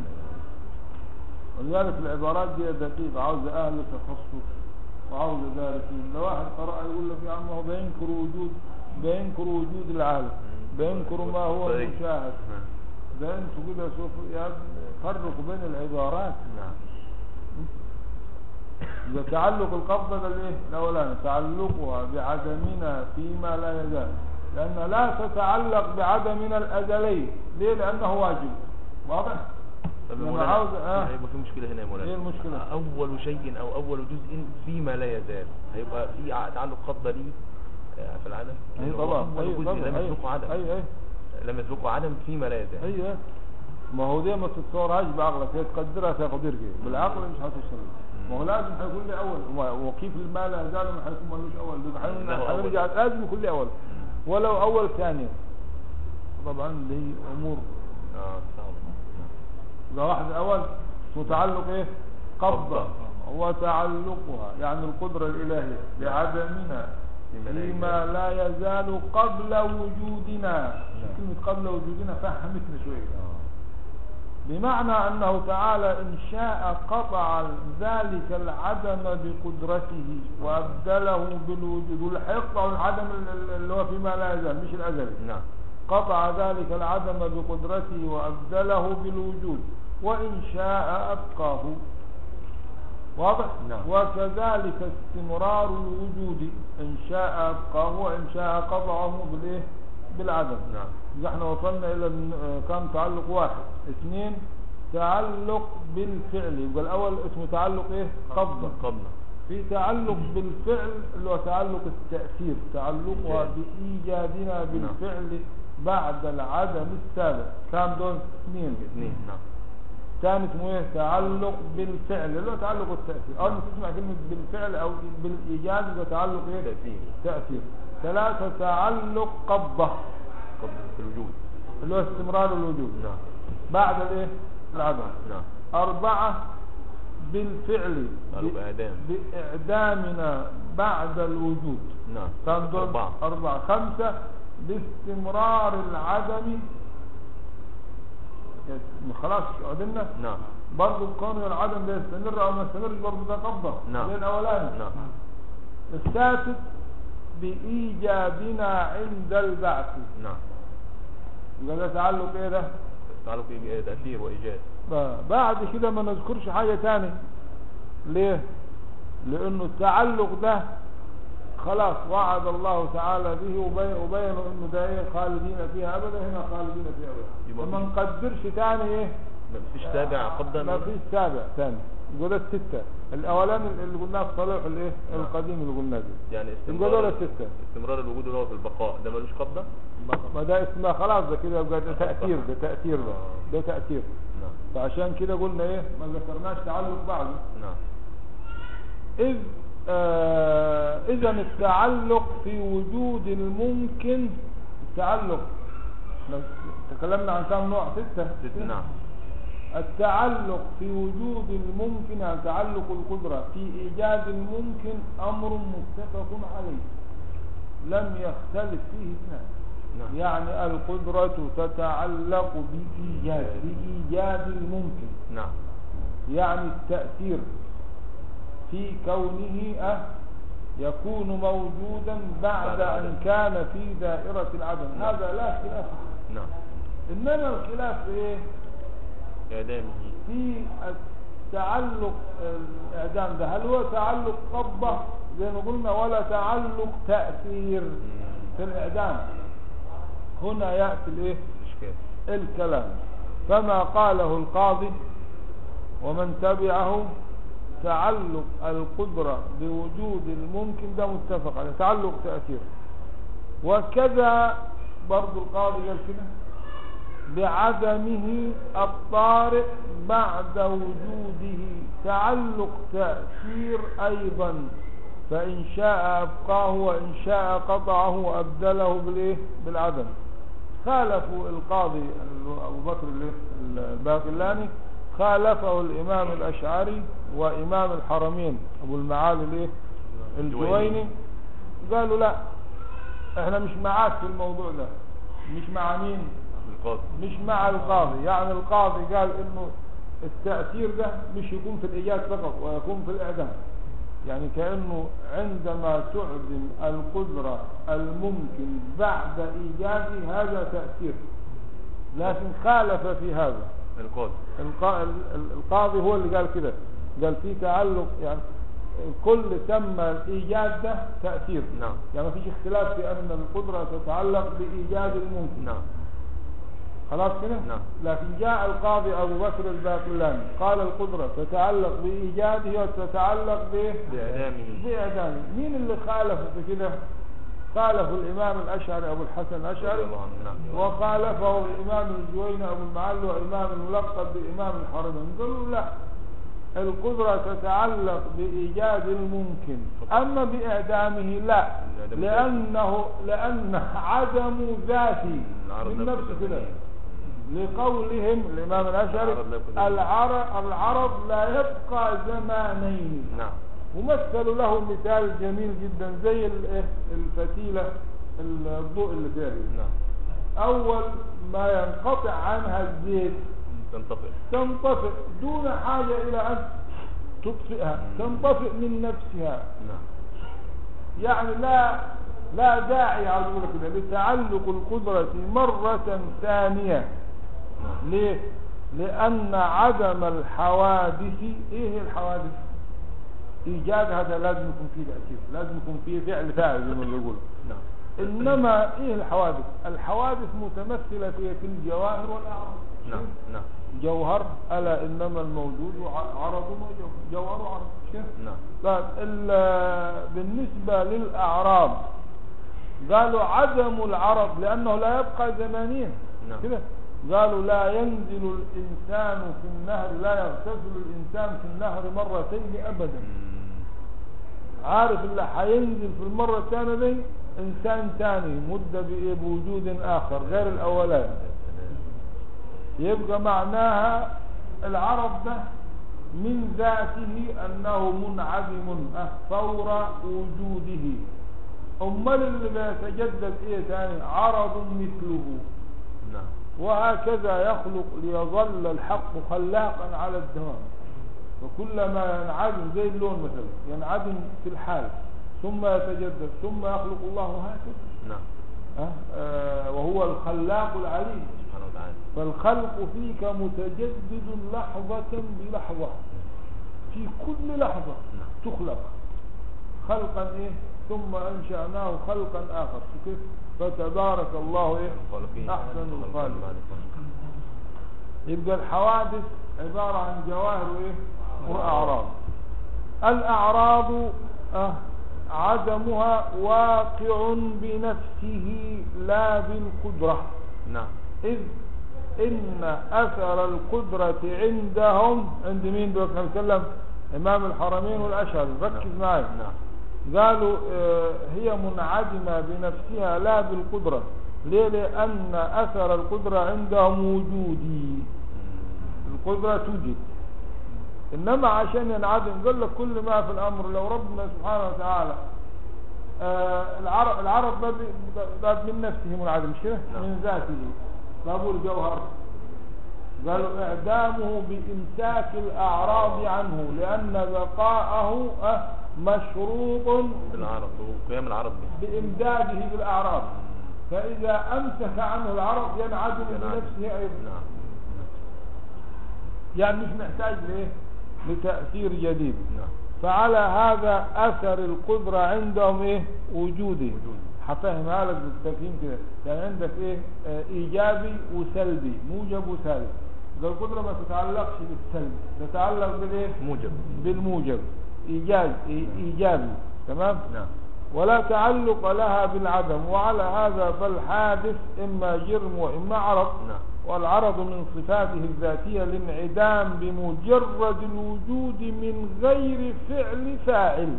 ولذلك العبارات دي دقيقة، عاوز أهل تخصص وعاوز دارسين. لو واحد قرأ يقول لك يا عم هو بينكر وجود العالم، بينكر ما هو المشاهد. ده انتوا كده سوف فرقوا بين العبارات. نعم. إذا تعلق القبضة ده الايه؟ الأولاني تعلقها بعدمنا فيما لا يزال، لأن لا تتعلق بعدمنا الأزلي ليه؟ لأنه واجب. واضح؟ طب يا لما مولانا عاوز هيبقى في مشكلة هنا يا مولانا. ايه المشكلة؟ أول شيء أو أول جزء فيما لا يزال هيبقى في تعلق قبضة ليه في العدم. اي لأنه طبعا. أول جزء لم يسبقه عدم. اي لم يسبقه عدم فيما لا يزال. اي ما هو دي ما تتصورهاش بعقلك، هي تقدرها تقدير كده، بالعقل مش هتوصل. ما هو لازم هيكون لي اول، وكيف المال لا يزال ما هيكون ملوش اول، هنرجع لازم يكون لي اول ولو اول ثانية. طبعا دي امور صعب. ده واحد اول متعلق ايه؟ قبضة. وتعلقها يعني القدرة الالهية بعدمنا فيما لا يزال قبل وجودنا. كلمة قبل وجودنا فهمتنا شوية. بمعنى أنه تعالى إن شاء قطع ذلك العدم بقدرته وأبدله بالوجود، والحق أو العدم اللي هو فيما لا يزال مش الأزلي. نعم. قطع ذلك العدم بقدرته وأبدله بالوجود، وإن شاء أبقاه. واضح؟ نعم. وكذلك استمرار الوجود، إن شاء أبقاه وإن شاء قطعه بالإيه؟ بالعدم. نعم. إذا احنا وصلنا إلى كم تعلق؟ واحد. اثنين تعلق بالفعل. يبقى الأول اسمه تعلق إيه؟ قبضة. في تعلق بالفعل اللي هو تعلق التأثير، تعلقها بإيجادنا بالفعل بعد العدم السابق. كم دول؟ اثنين. نعم. ثاني اسمه ايه؟ تعلق بالفعل اللي هو تعلق التأثير. أول ما تسمع كلمة بالفعل أو بالإيجاد يبقى تعلق ايه؟ تأثير. ثلاثة تعلق قبضة في الوجود اللي هو استمرار الوجود. نعم. بعد الايه؟ العدم. نعم. أربعة بالفعل بإعدامنا بعد الوجود. نعم. كم دول؟ أربعة. خمسة باستمرار العدم. خلاص عدمنا. نعم. برضو الكون والعدم ده يستمر او ما يستمرش برضو ده قبضة. نعم. زي الاولاني. نعم. السادس بإيجادنا عند البعث. نعم. يبقى ده تعلق ايه ده؟ تعلق تأثير وإيجاد. بعد كده ما نذكرش حاجة تاني. ليه؟ لأنه التعلق ده خلاص وعد الله تعالى به وبينوا انه ده ايه؟ خالدين فيها ابدا. هنا خالدين فيها ابدا. فما نقدرش تاني ايه؟ ما فيش سابع قبضة. ما فيش سابع تاني. يقول الستة الاولاني اللي قلناه في صالح الايه؟ القديم اللي قلناه ده. يعني استمرار الوجود اللي هو في البقاء ده ملوش قبضة. ما ده اسمها خلاص ده كده يبقى ده تأثير. ده تأثير. نعم. فعشان كده قلنا ايه؟ ما ذكرناش تعلق بعده. نعم. إذا التعلق في وجود الممكن. التعلق تكلمنا عن كم نوع؟ ستة. نعم. التعلق في وجود الممكن يعني تعلق القدرة في إيجاد الممكن أمر متفق عليه لم يختلف فيه اثنان. نعم. يعني القدرة تتعلق بإيجاد الممكن. نعم. يعني التأثير في كونه يكون موجودا بعد أن كان في دائرة العدم. نعم. هذا لا خلاف. نعم. إنما الخلاف في إيه؟ إعدامه. في التعلق الإعدام ده هل هو تعلق قبضة زي ما قلنا ولا تعلق تأثير في الإعدام؟ هنا يأتي الإيه؟ الكلام. فما قاله القاضي ومن تبعه تعلق القدرة بوجود الممكن ده متفق عليه تعلق تأثير. وكذا برضو القاضي قال كده بعدمه الطارئ بعد وجوده تعلق تأثير أيضا، فإن شاء أبقاه وإن شاء قطعه وأبدله بالإيه؟ بالعدم. خالفوا القاضي أبو بكر الباقلاني خالفه الإمام الأشعري وإمام الحرمين أبو المعالي الجويني. قالوا لا احنا مش معاك في الموضوع ده. مش مع مين؟ القاضي. مش مع القاضي. يعني القاضي قال انه التأثير ده مش يكون في الإيجاد فقط ويكون في الإعدام. يعني كأنه عندما تعدم القدرة الممكن بعد إيجاده هذا تأثير. لكن خالف في هذا القاضي هو اللي قال كده. قال في تعلق يعني كل سمى الإيجاد ده تأثير. نعم. يعني ما فيش اختلاف في أن القدرة تتعلق بإيجاد الممكن. نعم. خلاص كده. نعم. لكن جاء القاضي أبو بكر الباقلاني قال القدرة تتعلق بإيجاده وتتعلق بإعدامه. مين اللي خالف في كده؟ خالف الإمام الأشعري أبو الحسن الأشعري، وخالفه الإمام الجويني أبو المعل وإمام الملقب بإمام الحرمين. قالوا لا، القدرة تتعلق بإيجاد الممكن، أما بإعدامه لا، لأن عدم ذاتي من نفسه كده. لقولهم الإمام الأشعري العرض لا يبقى زمانين. نعم. ومثلوا له مثال جميل جدا زي الفتيلة الضوء اللي فيها. نعم. أول ما ينقطع عنها الزيت تنطفئ دون حاجة إلى أن تطفئها، تنطفئ من نفسها. نعم. يعني لا داعي على كده لتعلق القدرة مرة ثانية. نعم. ليه؟ لأن عدم الحوادث، إيه الحوادث؟ إيجاد هذا لازم يكون فيه تأثير، لازم يكون فيه فعل زي ما بيقولوا. نعم. إنما إيه الحوادث؟ الحوادث متمثلة في الجواهر والأعراض. نعم. نعم. جوهر ألا إنما الموجود عرض وجوهر، جوهر وعرض. نعم. طيب بالنسبة للأعراض قالوا عدم العرض لأنه لا يبقى زمانيا. نعم. كده قالوا لا ينزل الإنسان في النهر، لا يغتسل الإنسان في النهر مرتين أبدا. عارف اللي حينزل في المرة الثانية دي إنسان ثاني مدة بوجود آخر غير الأولاني. يبقى معناها العرض ده من ذاته أنه منعدم فور وجوده. أمال اللي بيتجدد إيه ثاني؟ عرض مثله. نعم. وهكذا يخلق ليظل الحق خلاقا على الدوام. وكلما ينعدم زي اللون مثلا ينعدم في الحال ثم يتجدد ثم يخلق الله هكذا. نعم. وهو الخلاق العليم سبحانه وتعالى. فالخلق فيك متجدد لحظة بلحظة، في كل لحظة تخلق خلقا إيه ثم أنشأناه خلقا آخر. كيف؟ فتبارك الله إيه أحسن الخالق. يبقى الحوادث عبارة عن جواهر إيه وأعراض. الأعراض عدمها واقع بنفسه لا بالقدرة. نعم. إذ إن أثر القدرة عندهم عند مين دول كما سلم؟ إمام الحرمين والأشهر. ركز معي. نعم. قالوا هي منعدمة بنفسها لا بالقدرة. ليه؟ لأن أثر القدرة عندهم وجودي، القدرة توجد. إنما عشان ينعدم قال لك كل ما في الأمر لو ربنا سبحانه وتعالى العرض باب من نفسه منعدم مش كده؟ من ذاته. باب الجوهر قالوا إعدامه بإمساك الأعراض عنه لأن بقاءه مشروط بالعرض وقيام العرض بإمداده بالأعراض. فإذا أمسك عنه العرض ينعدم بنفسه أيضا. نعم. يعني مش محتاج لتأثير جديد. نعم. فعلى هذا أثر القدرة عندهم إيه وجودي. هفهمها لك بالتفهيم كده. يعني عندك إيه إيجابي وسلبي، موجب وسالب. القدرة ما تتعلقش بالسلب، تتعلق بالإيه؟ بالموجب. إيجابي. تمام؟ نعم. ولا تعلق لها بالعدم. وعلى هذا فالحادث إما جرم وإما عرض. نعم. والعرض من صفاته الذاتية الانعدام بمجرد الوجود من غير فعل فاعل.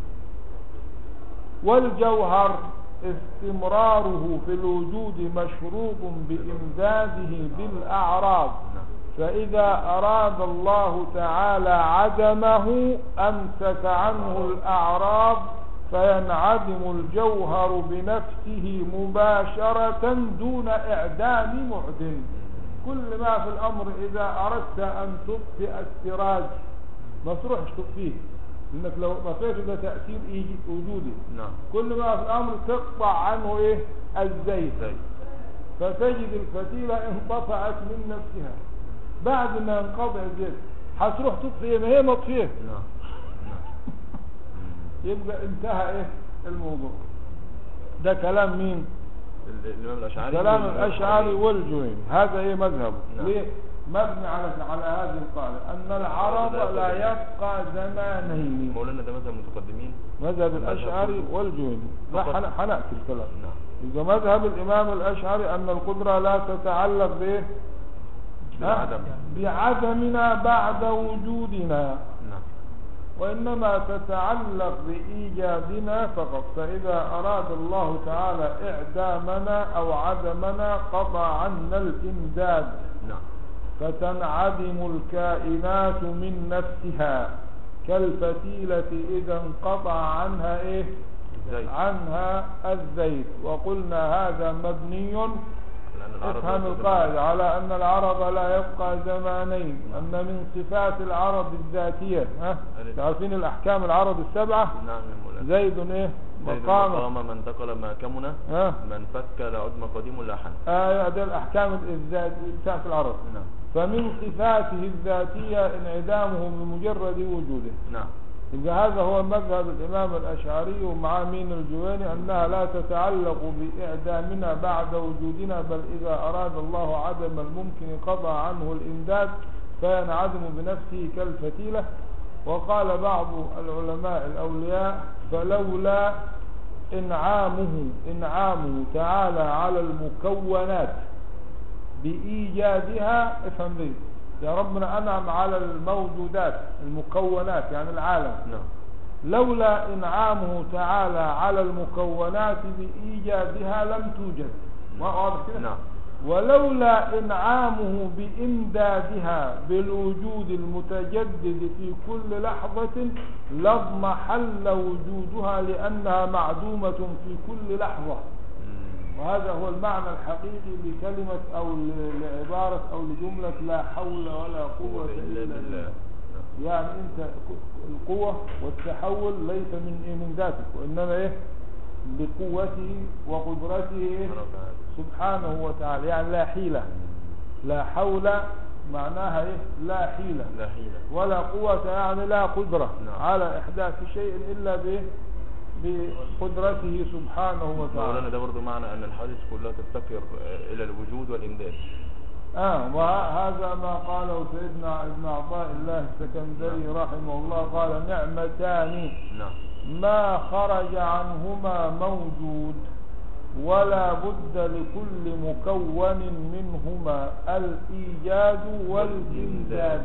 والجوهر استمراره في الوجود مشروط بإمداده بالأعراض. فإذا أراد الله تعالى عدمه أمسك عنه الأعراض فينعدم الجوهر بنفسه مباشرة دون إعدام معدم. كل ما في الأمر إذا أردت أن تطفئ السراج ما تروحش تطفيه، لأنك لو طفيته ده تأثير وجودي. نعم. كل ما في الأمر تقطع عنه إيه الزيت، فتجد الفتيلة انطفأت من نفسها. بعد ما ينقطع الزيت هتروح تطفيه، ما هي مطفيه. نعم. يبقى انتهى ايه الموضوع. ده كلام مين؟ الإمام الأشعري كلام الأشعري والجويني، هذا ايه مذهبه. نعم. ليه؟ مبني على هذه القاعدة أن العرب لا يبقى زمانين. مولانا ده مذهب المتقدمين، مذهب الأشعري والجويني. لا حنأتي الكلام. نعم. إذا مذهب الإمام الأشعري أن القدرة لا تتعلق بإيه؟ بعدمنا بعد وجودنا، نعم. وإنما تتعلق بإيجادنا فقط. فإذا أراد الله تعالى إعدامنا أو عدمنا قطع عنا الإمداد، نعم. فتنعدم الكائنات من نفسها كالفتيلة إذا انقطع عنها إيه؟ الزيت. عنها الزيت. وقلنا هذا مبني، افهم القاعدة، على أن العرب لا يبقى زمانين، أن من صفات العرب الذاتية. تعرفين الأحكام العرب السبعة؟ نعم يا مولانا. زيد إيه؟ مقام من انتقل ما كمنا، من فك لا عدم قديم لا حن. ده الأحكام الذاتية بتاعت العرب. نعم. فمن صفاته الذاتية انعدامه بمجرد وجوده. نعم. يبقى هذا هو مذهب الإمام الأشعري ومع مين الجويني، أنها لا تتعلق بإعدامنا بعد وجودنا، بل إذا أراد الله عدم الممكن قضى عنه الإمداد فينعدم بنفسه كالفتيلة. وقال بعض العلماء الأولياء فلولا إنعامه تعالى على المكونات بإيجادها، افهم دي، يا ربنا أنعم على الموجودات المكونات يعني العالم. نعم. لولا إنعامه تعالى على المكونات بإيجادها لم توجد. واضح كده؟ نعم. ولولا إنعامه بإمدادها بالوجود المتجدد في كل لحظة لاضمحل وجودها لأنها معدومة في كل لحظة. وهذا هو المعنى الحقيقي لكلمة أو لعبارة أو لجملة لا حول ولا قوة إلا بالله. يعني أنت القوة والتحول ليس من ذاتك، وإنما إيه؟ بقوته وقدرته سبحانه وتعالى. يعني لا حيلة، لا حول معناها إيه؟ لا حيلة، لا حيلة، ولا قوة يعني لا قدرة. نعم. على إحداث شيء إلا بقدرته سبحانه وتعالى. مولانا ده برضو معنى أن الحوادث كلها تفتقر إلى الوجود والإمداد. وهذا ما قاله سيدنا ابن عطاء الله السكندري رحمه الله، قال نعمتان ما خرج عنهما موجود ولا بد لكل مكون منهما الإيجاد والإمداد.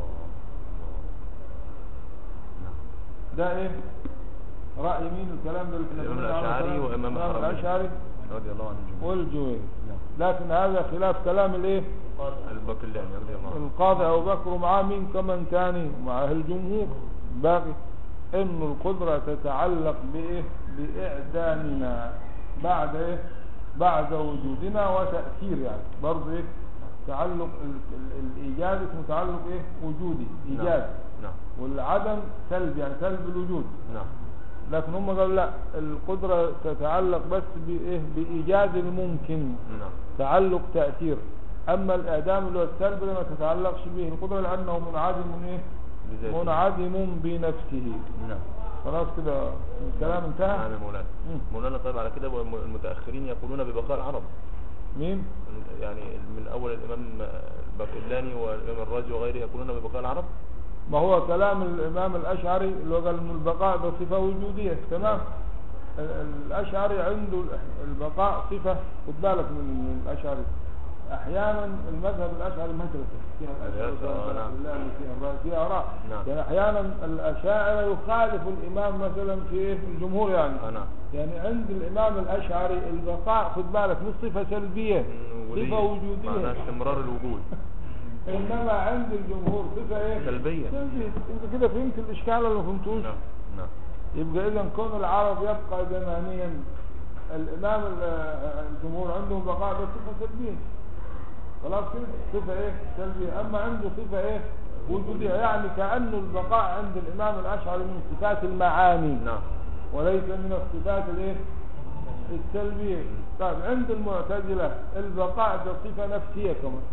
ده إيه؟ رأي مين الكلام ده؟ الإمام الأشعري وإمام الأشعري رضي الله عنه والجويني. لكن هذا خلاف كلام الايه؟ الباقلاني رضي الله عنه. القاضي أبو بكر ومعاه مين كمان تاني؟ معاه الجمهور باقي إنه القدرة تتعلق بإيه؟ بإعدامنا بعد إيه؟ بعد وجودنا وتأثير. يعني برضه إيه؟ تعلق الإيجاد اسمه تعلق إيه؟ وجودي، إيجاد. نعم. والعدم سلب، يعني سلب الوجود. نعم. لكن هم قالوا لا، القدرة تتعلق بس بإيه؟ بإيجاد الممكن. نعم. تعلق تأثير. أما الإعدام اللي هو السلب ما تتعلقش به القدرة لأنه منعدم من إيه؟ منعدم بنفسه. نعم. خلاص كده الكلام انتهى. نعم يا مولانا. مولانا طيب على كده المتأخرين يقولون ببقاء العرب. مين؟ يعني من أول الإمام الباقلاني والإمام الرازي وغيره يقولون ببقاء العرب. ما هو كلام الإمام الأشعري اللي قال إن البقاء ده صفة وجودية. تمام. الأشعري عنده البقاء صفة. خد بالك من الأشعري، أحيانا المذهب الأشعري مدرسة فيها الأشعري فيها آراء. يعني أحيانا الأشاعرة يخالف الإمام مثلا في الجمهور. يعني عند الإمام الأشعري البقاء خد بالك مش صفة سلبية، صفة وجودية، معناها استمرار الوجود. إنما عند الجمهور صفة إيه؟ سلبية. أنت كده فهمت الإشكال ولا ما فهمتوش؟ نعم. يبقى إذا كون العرب يبقى زمانيا، الإمام الجمهور عنده بقاء بصفة سلبية. خلاص كده صفة إيه؟ سلبية. أما عنده صفة إيه؟ وجودية. يعني كأنه البقاء عند الإمام الأشعري من صفات المعاني. نعم. وليس من الصفات الإيه؟ السلبية. طيب عند المعتزلة البقاء ده صفة نفسية كمان.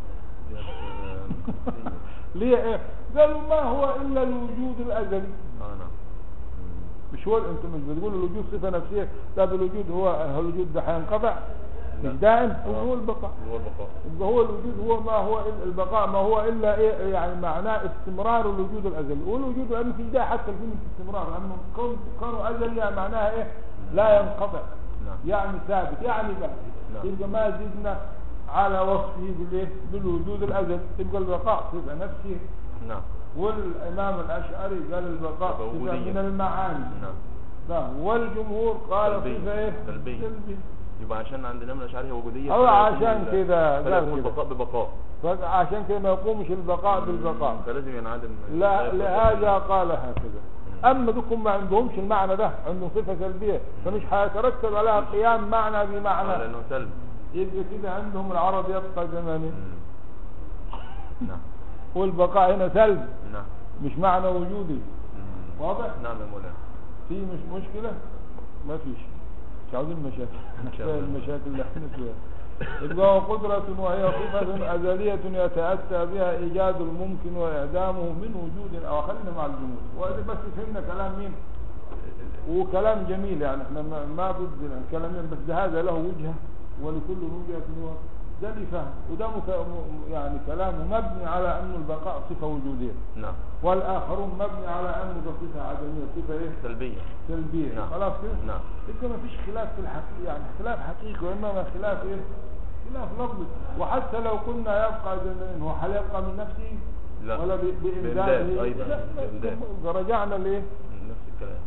ليه ايه؟ قالوا ما هو الا الوجود الازلي. نعم. مش هو انتم مش بتقولوا الوجود صفه نفسيه؟ طب الوجود هو الوجود ده هينقطع؟ مش دائم هو البقاء. هو البقاء. يبقى هو الوجود هو ما هو البقاء ما هو إلا إيه يعني معناه استمرار الوجود الأزلي، والوجود لأنه في بداية حتى كلمة استمرار لأنه كونه أزلي يعني معناها إيه لا ينقطع. نعم. يعني ثابت يعني بقى. نعم. يبقى ما زدنا على وصفه بالإيه بالوجود الأزلي، يبقى البقاء صفة نفسه. نعم. والإمام الأشعري قال البقاء صفة من المعاني. نعم. لا والجمهور قال صفة إيه سلبية. يبقى عشان عند الإمام الأشعري هو وجودية، أو عشان كده قال كده البقاء ببقاء، عشان كده ما يقومش البقاء بالبقاء، فلازم ينعدم. لا لهذا قال هكذا. أما دكم ما عندهمش المعنى ده، عندهم صفة سلبية فمش هيترتب عليها قيام معنى بمعنى لأنه سلب، يبقى كده عندهم العرب يبقى زماني. نعم. والبقاء هنا سلب. نعم. مش معنى وجودي. واضح؟ نعم يا مولانا. في مش مشكلة؟ ما فيش، مش عاوزين مشاكل. المشاكل اللي احنا فيها. يبقى قدرة وهي صفة أزلية يتأتى بها إيجاد الممكن وإعدامه من وجود أو خلينا مع الجمود. وإذا بس فهمنا كلام مين وكلام جميل يعني احنا ما ضد الكلامين، بس هذا له وجهة ولكل وجهة ده اللي فهم، وده يعني كلامه مبني على أنه البقاء صفة وجودية. نعم. والآخرون مبني على أنه صفة عدمية، صفة إيه؟ سلبية. نعم. خلاص كده؟ نعم. يبقى ما فيش خلاف في الحقيقة، يعني خلاف حقيقي وإنما خلاف إيه؟ خلاف لفظي. وحتى لو كنا يبقى زمن هو هل يبقى من نفسه؟ لا. ولا بإمداده؟ أيضا. رجعنا ليه؟ نفس الكلام.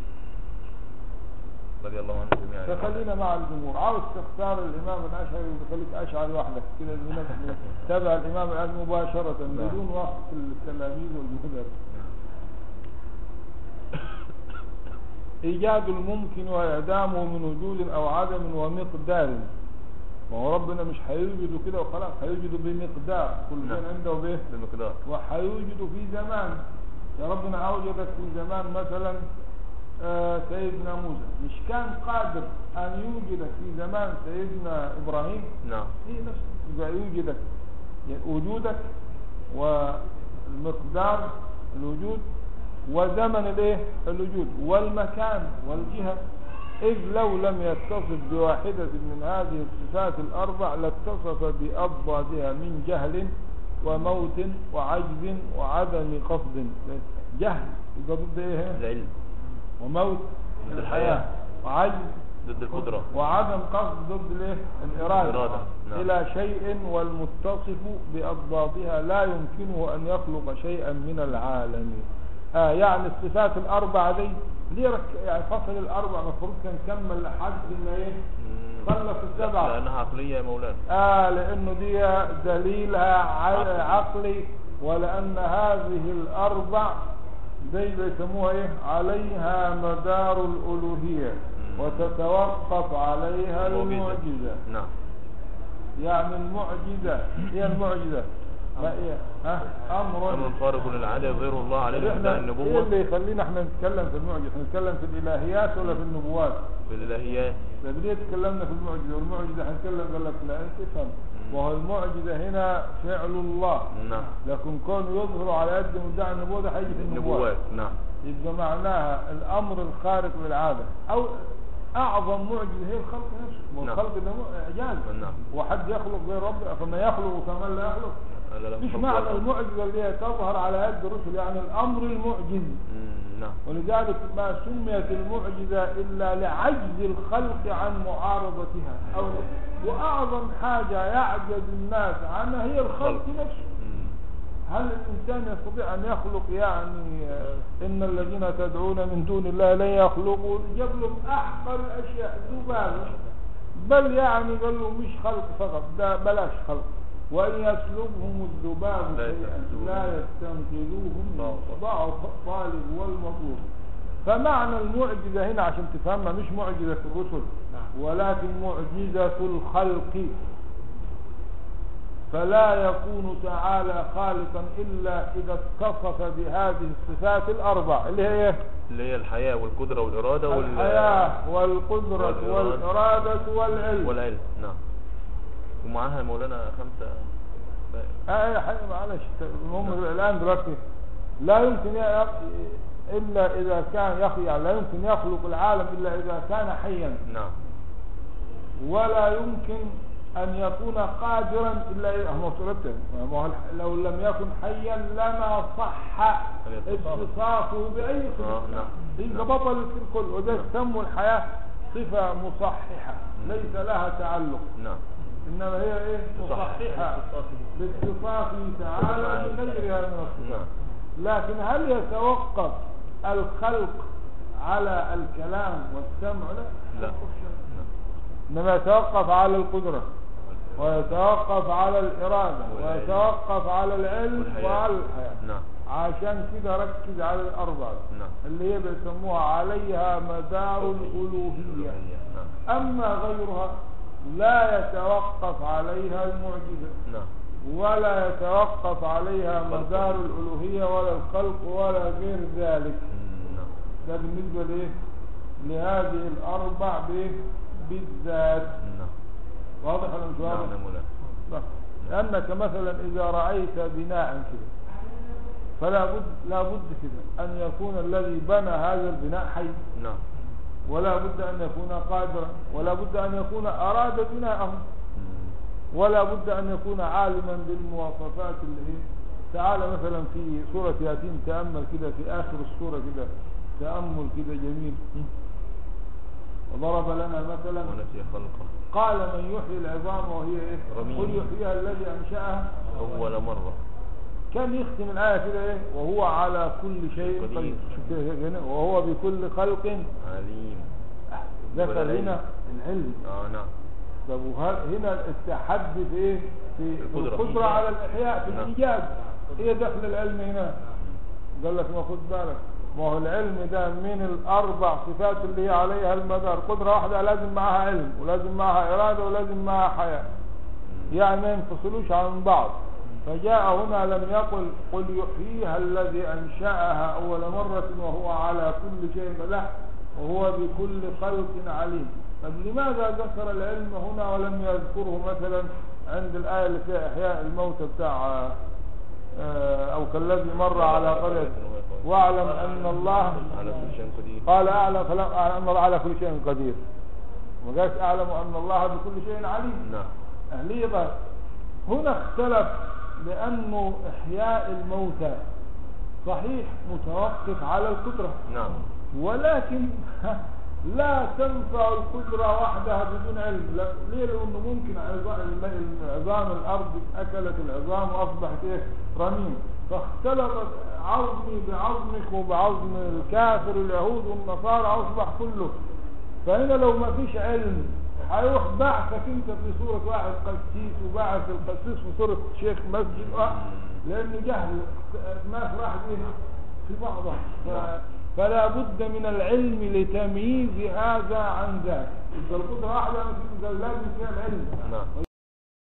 رضي الله عنه جميعا. فخلينا مع الجمهور. عاوز تختار الإمام الأشعري وخليك أشعري وحدك كده تبع الإمام الأشعري مباشرة بدون وقت التلاميذ والمدرس. إيجاد الممكن وإعدامه من وجود أو عدم ومقدار. وهو ربنا مش هيوجد كده وخلاص، هيوجد بمقدار، كل شيء عنده به بمقدار، وهيوجد في زمان. يا ربنا أوجدك في زمان مثلا سيدنا موسى، مش كان قادر أن يوجدك في زمان سيدنا إبراهيم؟ نعم. هي نفسه يوجدك، يعني وجودك والمقدار الوجود وزمن الايه الوجود والمكان والجهة. إذ لو لم يتصف بواحدة من هذه الصفات الأربع لاتصف بأضدادها من جهل وموت وعجز وعدم قصد. جهل يبقى ضد ايه؟ العلم. وموت ضد الحياة. وعجز ضد القدرة. وعدم قصد ضد الايه؟ الإرادة. نعم. إلى شيء والمتصف بأضدادها لا يمكنه أن يخلق شيئا من العالم. يعني الصفات الأربعة دي ليه يعني فصل الأربع مفروض كان كمل لحد ما ايه خلص السبعة، لأنها عقلية يا مولانا. لأنه دي دليلها عقلي، ولأن هذه الأربع دي بيسموها ايه عليها مدار الألوهية وتتوقف عليها المعجزة. نعم. يعني المعجزة هي المعجزة ما ايه امر خارق للعاده غير الله عليه ابداع النبوه. ايه اللي يخلينا احنا نتكلم في المعجزه؟ احنا نتكلم في الالهيات ولا في النبوات؟ في الالهيات. بديت تكلمنا في المعجزه، والمعجزه هنتكلم قال لك لا انت تفهم، وهو المعجزه هنا فعل الله. نعم. لكن كونه يظهر على يد مدعي النبوه ده هيجي في النبوات. نعم. يبقى معناها الامر الخارق للعاده، او اعظم معجزه هي الخلق نفسه. والخلق ده اعجاز. نعم. وحد يخلق غير ربنا، فما يخلق كمان لا يخلق. مش معنى المعجزة اللي هي تظهر على يد الرسل، يعني الأمر المعجز. نعم. ولذلك ما سميت المعجزة إلا لعجز الخلق عن معارضتها، أو وأعظم حاجة يعجز الناس عنها هي الخلق نفسه. هل الإنسان يستطيع أن يخلق؟ يعني إن الذين تدعون من دون الله لن يخلقوا، جاب لهم أحقر الأشياء ذبابا، بل يعني قال له مش خلق فقط، ده بلاش خلق. وإن يسلبهم الذباب شيئا لا يستنقذوه منه، ضعف الطالب والمطلوب. فمعنى المعجزة هنا عشان تفهمها مش معجزة الرسل، ولكن معجزة الخلق. فلا يكون تعالى خالقا إلا إذا اتصف بهذه الصفات الأربع اللي هي الحياة والقدرة والإرادة الحياة والقدرة والإرادة والعلم. نعم. ومعها مولانا 5 حاجة معلش. المهم الآن دلوقتي لا يمكن إلا إذا كان يعني لا يمكن يخلق العالم إلا إذا كان حيا. نعم. ولا يمكن أن يكون قادرا إلا لو لم يكن حيا لما صح اتصافه بأي صفة. إذا بطل الكل، وده سموا الحياة صفة مصححة ليس لها تعلق، إنما هي إيه؟ مصححة باتصافه تعالى بغيرها من الصفات. لكن هل يتوقف الخلق على الكلام والسمع؟ لا، إنما يتوقف على القدرة، ويتوقف على الإرادة، ويتوقف على العلم وعلى الحياة. عشان كده ركز على الأربعة اللي هي بيسموها عليها مدار الألوهية. أما غيرها لا يتوقف عليها المعجزة، ولا يتوقف عليها مدار الألوهية ولا الخلق ولا غير ذلك. ده بالنسبة لهذه الأربع بالذات. واضح ولا مش واضح؟ لأنك مثلا إذا رأيت بناء كده فلا بد كده أن يكون الذي بنى هذا البناء حي، ولا بد أن يكون قادرا، ولا بد أن يكون أراد بناءه، ولا بد أن يكون عالما بالمواصفات اللي هي. تعال مثلا في سورة ياسين تأمل كده في آخر السورة كده تأمل كده جميل. وضرب لنا مثلا ونسي خلقه قال من يحيي العظام وهي ايه؟ قل يحييها الذي أنشأها أول مرة. كان يختم الآية كده وهو على كل شيء قدير، وهو بكل خلق عليم. ذكر هنا العلم. نعم. طب هنا التحدي في في القدرة على الإحياء، في الإيجاد. هي دخل العلم هنا. قال لك ما خد بالك، ما هو العلم ده من الأربع صفات اللي هي عليها المدار. قدرة واحدة لازم معها علم، ولازم معها إرادة، ولازم معها حياة، يعني ما ينفصلوش عن بعض. فجاء هنا لم يقل قل يحييها الذي أنشأها أول مرة وهو على كل شيء، لا، وهو بكل خلق عليم. طب لماذا ذكر العلم هنا ولم يذكره مثلا عند الآية اللي فيها إحياء الموتى بتاع أو كالذي مر على قرية واعلم أن الله على كل شيء قدير؟ قال أعلم أن الله على كل شيء قدير، ما قالش أعلم أن الله بكل شيء عليم. ليه بقى؟ هنا اختلف لأنه إحياء الموتى صحيح متوقف على القدرة، ولكن لا تنفع القدرة وحدها بدون علم. ليه؟ لأنه ممكن عظام الأرض أكلت العظام وأصبحت رميم، فاختلطت عظمي بعظمك وبعظم الكافر اليهود والنصارى أصبح كله. فهنا لو ما فيش علم هيروح بعثك انت في صورة واحد قسيس، وبعث القسيس في صورة شيخ مسجد، لأنه جهل الناس راح في بعضها. فلا بد من العلم لتمييز هذا عن ذاك. إذا القدرة واحدة لازم فيها العلم.